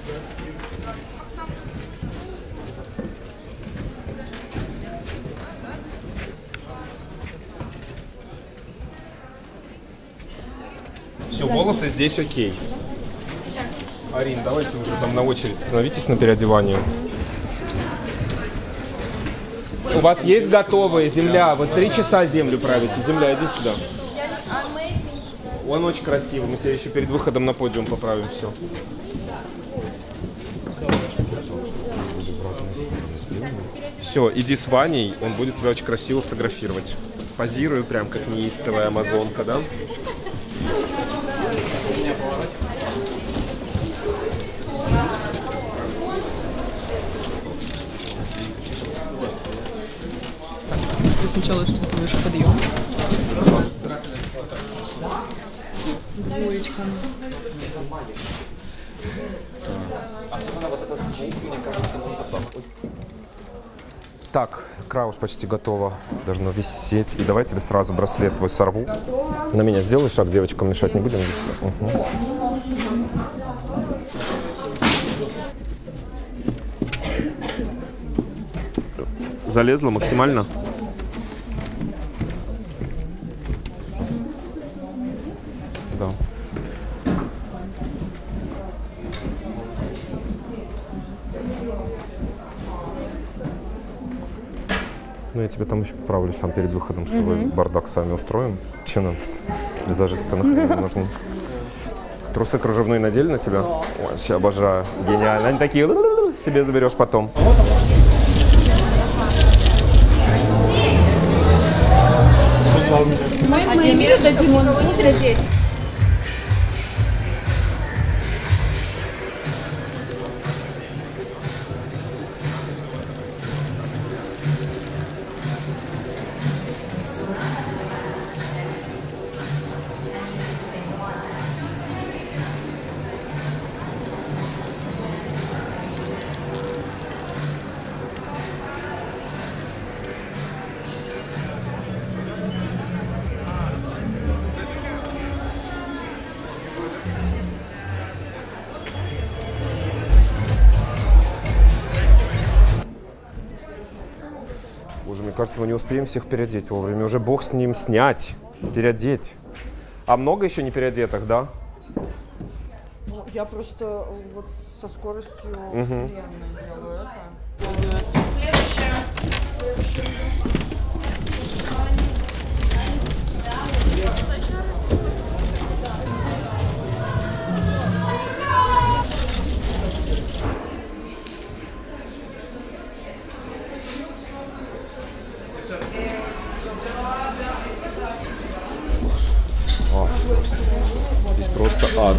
Все, волосы здесь окей. Арин, давайте уже там на очередь становитесь на переодевание. У вас есть готовые земля? Вот 3 часа землю правите. Земля, иди сюда. Он очень красивый. Мы тебя еще перед выходом на подиум поправим все. Все, иди с Ваней, он будет тебя очень красиво фотографировать. Позирую прям как неистовая амазонка, да? Ты сначала испытываешь подъем. Двоечка. Особенно вот этот звук, мне кажется, нужно попробовать. Так, краус почти готово. Должно висеть. И давай тебе сразу браслет твой сорву. На меня сделай шаг, девочкам мешать не будем. Угу. Залезла максимально. Да. Ну, я тебе там еще поправлю сам перед выходом, с тобой бардак сами устроим. Че нам тут визажисты нахрен нужны? Трусы кружевные надели на тебя? Ой, вообще обожаю. Гениально. Они такие, себе заберешь потом. Мы миру дадим, он внутрь одеть. Боже, мне кажется, мы не успеем всех переодеть вовремя. Уже бог с ним снять, переодеть. А много еще не переодетых, да? Ну, я просто вот со скоростью вселенной делаю это. Следующее. Здесь просто ад.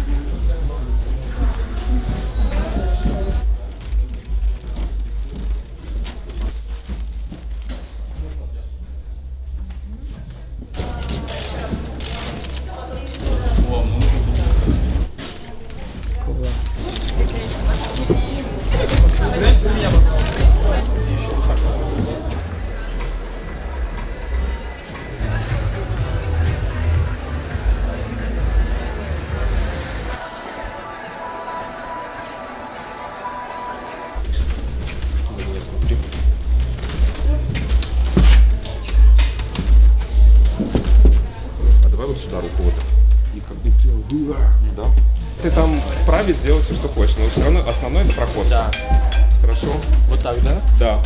Сюда руку вот и как бы да. Ты там вправе сделать все, что хочешь, но все равно основной это проход. Да. Хорошо. Вот так, да? Да.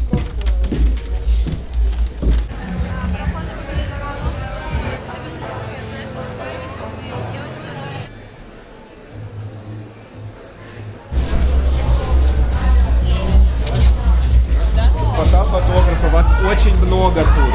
Фотографа, вас очень много тут.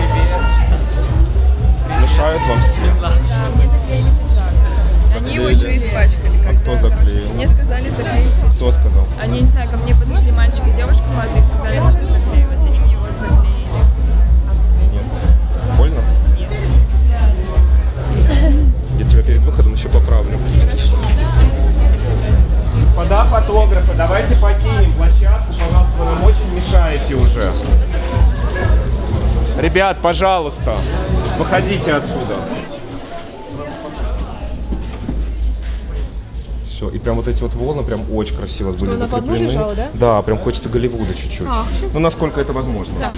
Мешают вам все. Мне заклеили пиджак. Они его еще испачкали. А кто заклеил? Мне сказали заклеить. Кто сказал? Они, не знаю, ко мне подошли мальчик и девушка молодые, сказали, нужно заклеивать. Они мне вот заклеили. Нет. Больно? Нет. Я тебя перед выходом еще поправлю. Господа фотографы, давайте покинем площадку, пожалуйста, вы нам очень мешаете уже. Ребята, Ребят, пожалуйста, выходите отсюда. Все, и прям вот эти вот волны прям очень красиво были закреплены. Что, на полу лежала, да? Да, прям хочется Голливуда чуть-чуть. Ну, насколько это возможно. Да.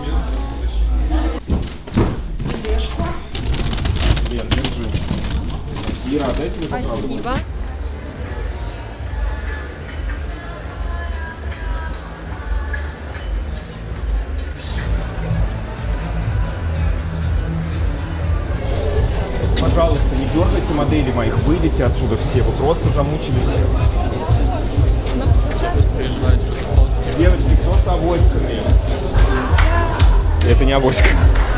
Лен, держи. Ира, дайте мне попробовать. Спасибо. Пожалуйста, не дергайте модели моих, выйдите отсюда все, вы просто замучили всех. Девочки, кто с авоськами? Это не авоська.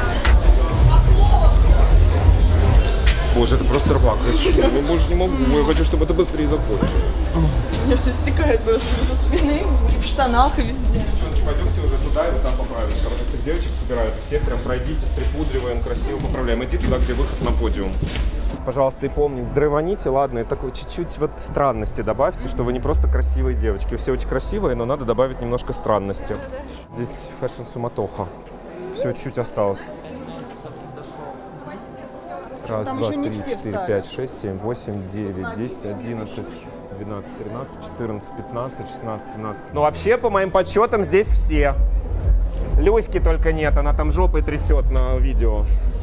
Боже, это просто рвак. Я больше не могу, я хочу, чтобы это быстрее закончилось. У меня все стекает просто со спины, в штанах и везде. Девчонки, пойдемте уже туда и вот там поправимся. Короче, всех девочек собирают, и всех прям пройдите, припудриваем, красиво поправляем. Иди туда, где выход на подиум. Пожалуйста, и помните, драйваните, ладно, и такой чуть-чуть вот странности добавьте, что вы не просто красивые девочки. Все очень красивые, но надо добавить немножко странности. Здесь фэшн-суматоха. Все чуть осталось. Раз, Там два, еще не три, все 4, 5, 6, 7, 8, 9, 10, 11, 12, 13, 14, 15, 16, 17. Ну, вообще, по моим подсчетам, здесь все. Люськи только нет, она там жопой трясет на видео.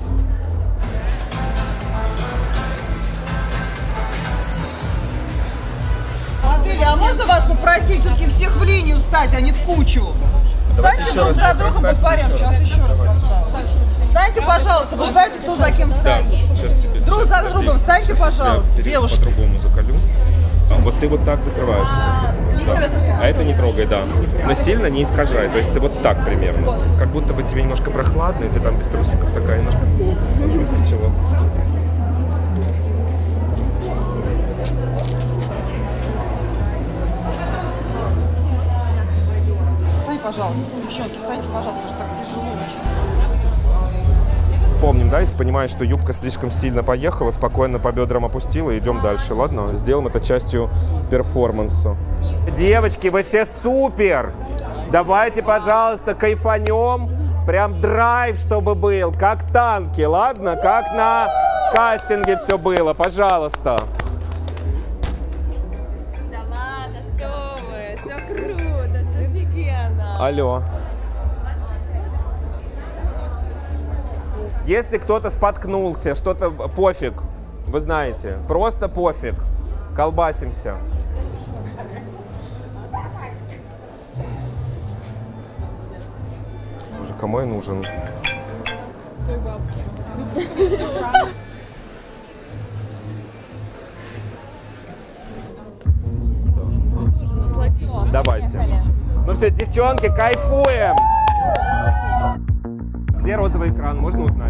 Модели, а можно вас попросить все-таки всех в линию встать, а не в кучу? Встаньте друг за другом по порядку. Сейчас еще раз поставлю. Встаньте, пожалуйста, вы знаете, кто за кем стоит. Друг за другом встаньте, пожалуйста, девушки. По-другому заколю. А вот ты вот так закрываешься. Да. А это не трогай, да. Но сильно не искажай. То есть ты вот так примерно. Как будто бы тебе немножко прохладно, и ты там без трусиков такая немножко выскочила. Встань, пожалуйста. Девчонки, встаньте, пожалуйста, что так тяжело очень. Помним, да, если понимаешь, что юбка слишком сильно поехала, спокойно по бедрам опустила и идем дальше, ладно? Сделаем это частью перформанса. Девочки, вы все супер! Давайте, пожалуйста, кайфанем. Прям драйв, чтобы был, как танки, ладно? Как на кастинге все было, пожалуйста. Да ладно, что вы, все круто, все офигенно. Алло. Если кто-то споткнулся, что-то пофиг, вы знаете, просто пофиг, колбасимся. Боже, кому я нужен? Той бабушке. Давайте. Ну все, девчонки, кайфуем! Где розовый экран? Можно узнать?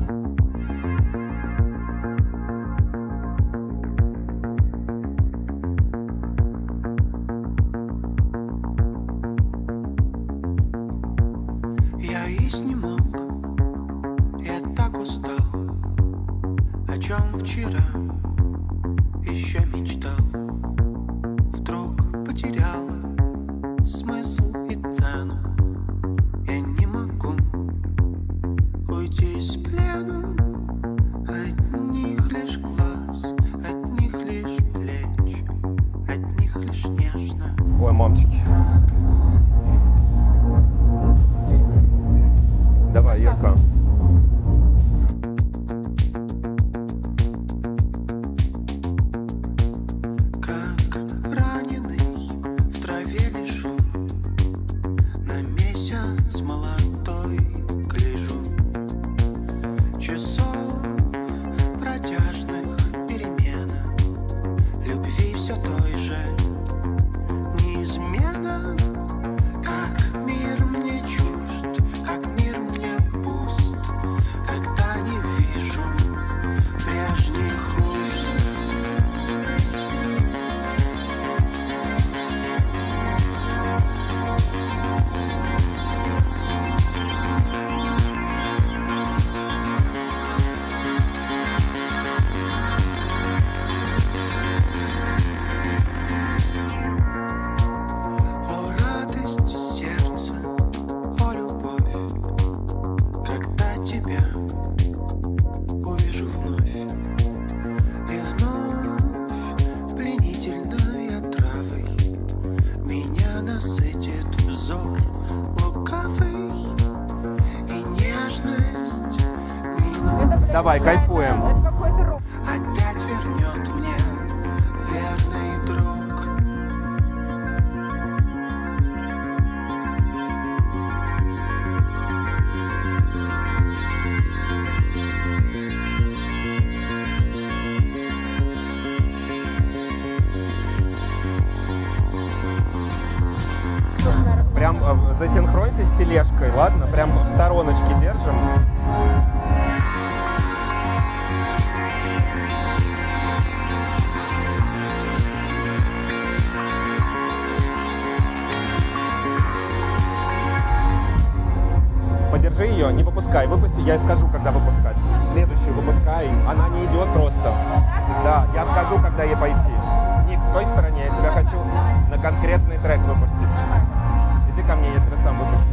Я есть не мог, я так устал, о чем вчера еще мечтал. Вдруг потеряла смысл и цену. Я не могу уйти из плена одних лишь глаз, одних лишь плеч, одних лишь нежно. Ой, мамочки. Давай, Ирка. Как раненый в траве лежу, на месяц молодой гляжу. Часов протяжных переменах, любви все той же неизменно. увижу вновь и вновь пленительной отравой меня насытит взор лукавый и нежность милая. Давай, кайфуем. Опять вернет мне верный друг. Прям засинхронься с тележкой, ладно? Прям в стороночке держим. Подержи ее, не выпускай. Выпусти, я скажу, когда выпускать. Следующую выпускай. Она не идет просто. Да, я скажу, когда ей пойти. Ник, стой в стороне, я тебя хочу на конкретный трек выпустить. Иди ко мне, я тебя сам выпущу.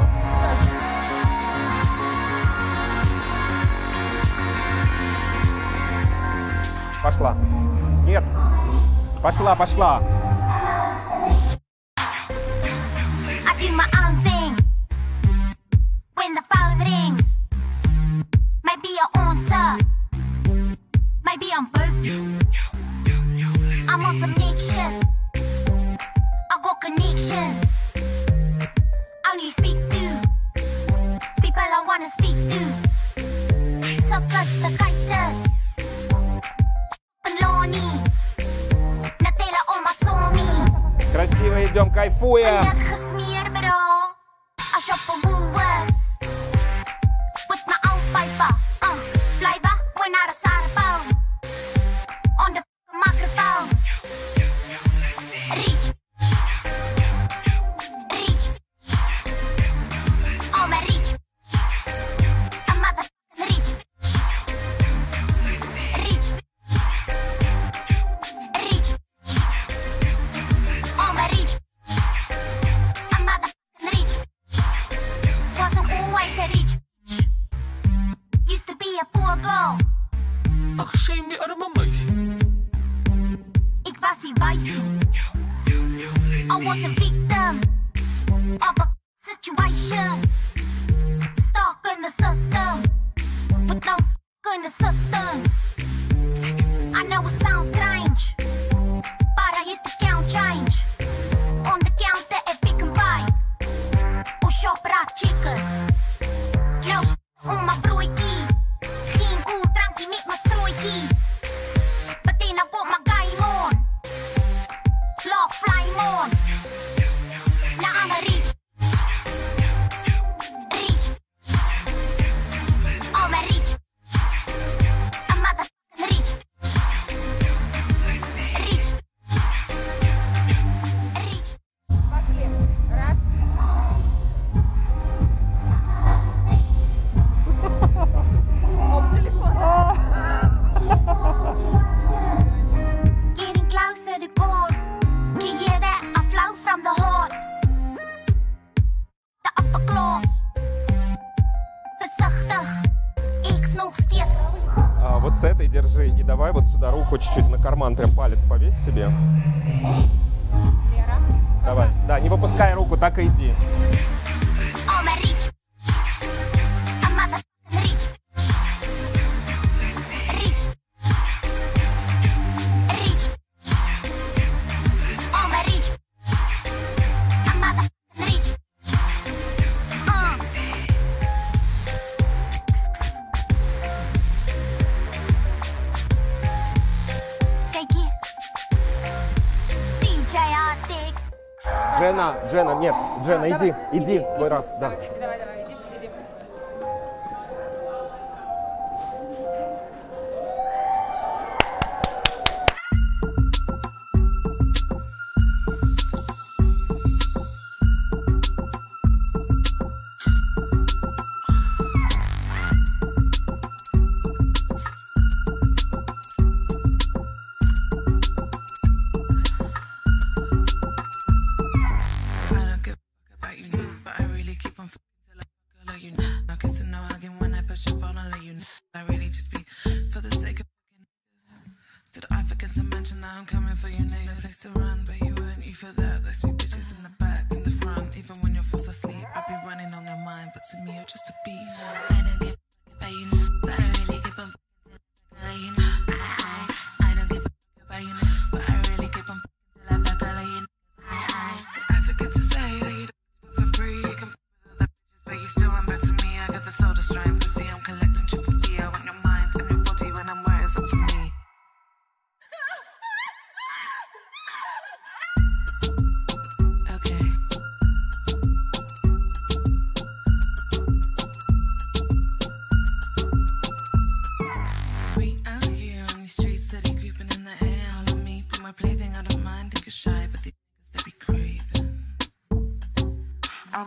Пошла. Нет. Пошла, пошла. I do my own thing. When the phone rings, maybe you're on, sir. Maybe I'm busy. I'm on some Nick shit. I got connections. Only speak to people I wanna speak to. Sophisticated. Lonely. Natela on my somi. Красиво идем, кайфуем. Gesmeerd bro. I shop for Woolworths. With my own paper. Flavor when I decide phone. On the microphone. Reach. Reach. I'm a reach. A motherfucking reach. Reach. Reach. I'm a reach. A motherfucking reach. Wasn't always a reach. Used to be a poor girl. Ach, shame me arme meisie. Ik was die wijsie. I was a victim of a situation. Stuck in the system with no fucking assistance. I know it sounds strange, but I used to count change on the counter at Pick n Pay or Shoprite Chickens. Loop om my broodjie, geen koel drankie met my strooitjie. But then I got my game on, love flame on. Now I'm a reach, reach. I'm a reach, a motherfucking reach, reach, reach. Пошли, раз. Getting closer to God. You hear that? I flow from the heart. The upper class. Voorzichtig. Ik nog steeds. Вот с этой держи. И давай вот сюда руку чуть-чуть на карман, прям палец повесь себе. Давай. Да, не выпускай руку, так и иди. I'm a reach. A motherfucking reach. Reach. Reach. I'm a reach. A motherfucking reach. Kijk hier. DJ Arctic. Джена, нет, Джена, иди, твой раз, да. Давай, иди, иди. I don't give a fuck about you, but I really keep on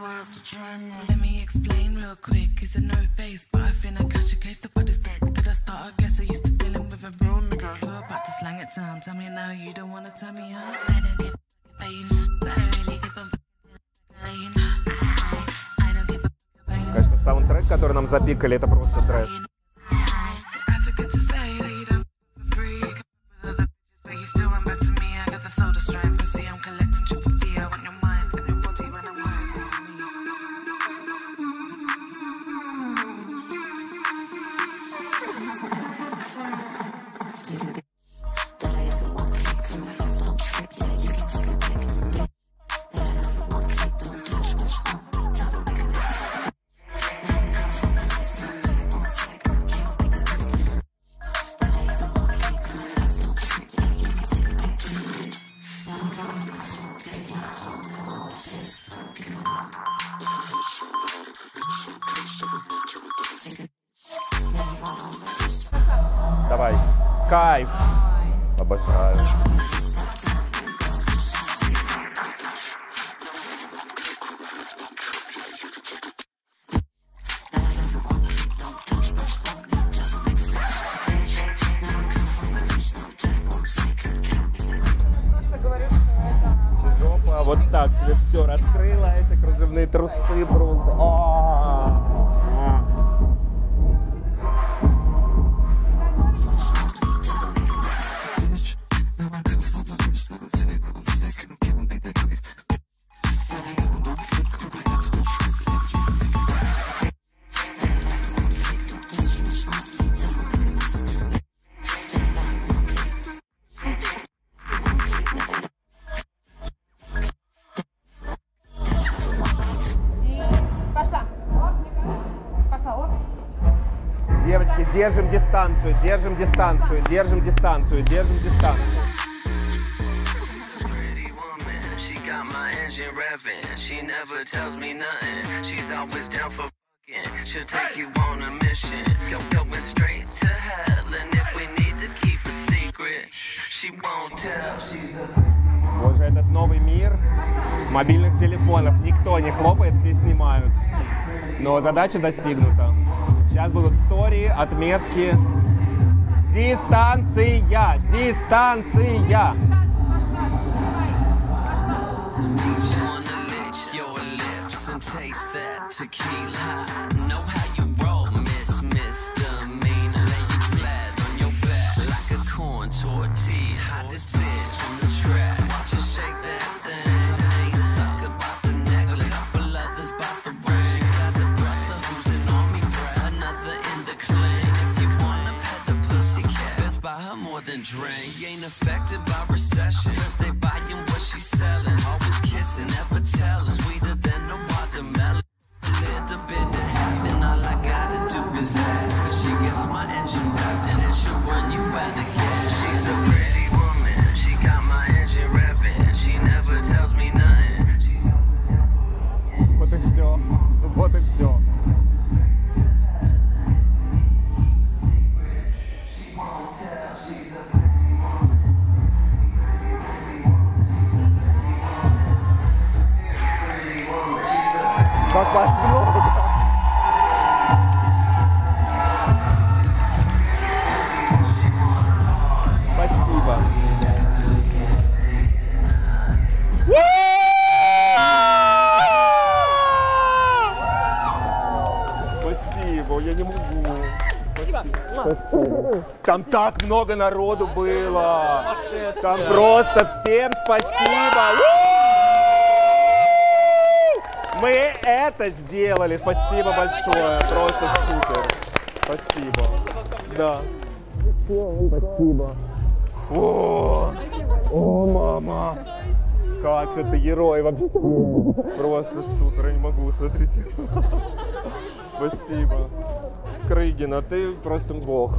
Let me explain real quick. It's a no face, but I think I catch a case to what is that? Did I start? I guess I used to dealing with a real nigga. You're about to slang it down. Tell me now, you don't wanna tell me how. I don't give a I really give a I don't give a. Конечно, саундтрек, который нам запикали, это просто трэш. Давай. Кайф. Обожаю. Жопа вот так себе все раскрыла, эти кружевные трусы просто. Девочки, держим дистанцию, держим дистанцию, держим дистанцию, держим дистанцию. Боже, этот новый мир мобильных телефонов. Никто не хлопает, все снимают. Но задача достигнута. Сейчас будут истории, отметки. Дистанция! Дистанция! Drink. She ain't affected by recession, cause they buying what she's selling. Always kissing, never tell, sweeter than a watermelon. A little bit of heaven, all I gotta do is ask. Cause she gets my engine revving and she'll run you out again. She's a pretty woman, she got my engine revving. She never tells me nothing. Вот и все, вот и все. Как вас много! Спасибо. Спасибо, я не могу. Спасибо. Там так много народу было. Там просто всем спасибо. Мы это сделали. Спасибо большое. Просто супер. Спасибо. Да. Спасибо. О, мама. Катя, ты герой вообще. Просто супер. Я не могу, смотрите. Спасибо. Крыгина, ты просто бог.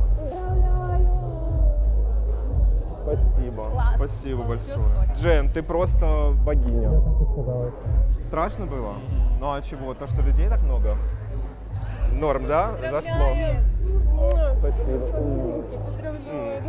Спасибо. Класс. Спасибо большое. Джен, ты просто богиня. Страшно было? Ну а чего? То, что людей так много? Норм, да? Зашло. Спасибо.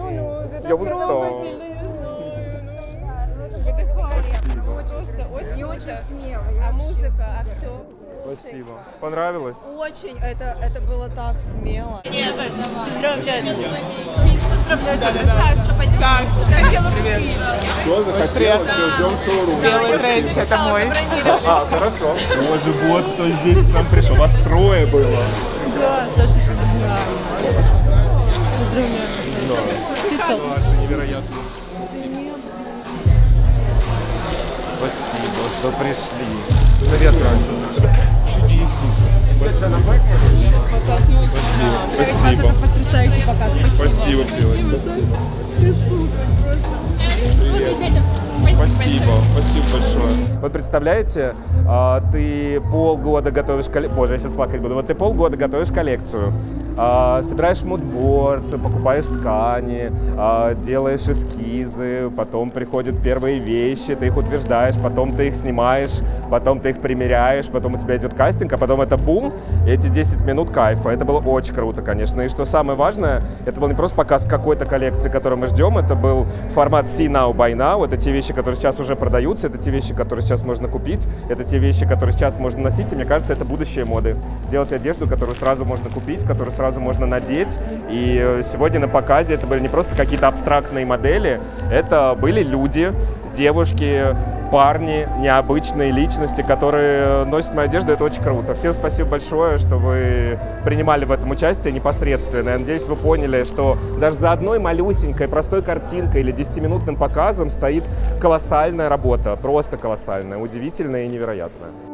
Я устал. Спасибо. очень смело. А музыка, а все. Спасибо. Понравилось? Очень, это было так смело. Нет, поздравляю. Саша, пойдем. Саша, привет. Все, захотела, все, ждем шоурум. Белый тренч, это мой. Хорошо. Боже, вот кто здесь к нам пришел. Вас трое было. Да, Саша, поздравляю. Ваши невероятные. Спасибо, что пришли. Наверное. Чудесно. Спасибо. Это потрясающий показ. Спасибо, Силочка. Спасибо, спасибо большое. Вот представляете, ты полгода готовишь коллекцию, боже, я сейчас плакать буду, вот ты полгода готовишь коллекцию, собираешь мудборд, покупаешь ткани, делаешь эскизы, потом приходят первые вещи, ты их утверждаешь, потом ты их снимаешь, потом ты их примеряешь, потом у тебя идет кастинг, а потом это бум, и эти 10 минут кайфа. Это было очень круто, конечно. И что самое важное, это был не просто показ какой-то коллекции, которую мы ждем, это был формат See Now, Buy Now, это те вещи, которые сейчас уже продаются, это те вещи, которые сейчас можно купить, это те вещи, которые сейчас можно носить, и мне кажется, это будущее моды. Делать одежду, которую сразу можно купить, которую сразу можно надеть. И сегодня на показе это были не просто какие-то абстрактные модели, это были люди, девушки, парни, необычные личности, которые носят мою одежду, это очень круто. Всем спасибо большое, что вы принимали в этом участие непосредственно. Я надеюсь, вы поняли, что даже за одной малюсенькой, простой картинкой или 10-минутным показом стоит колоссальная работа, просто колоссальная, удивительная и невероятная.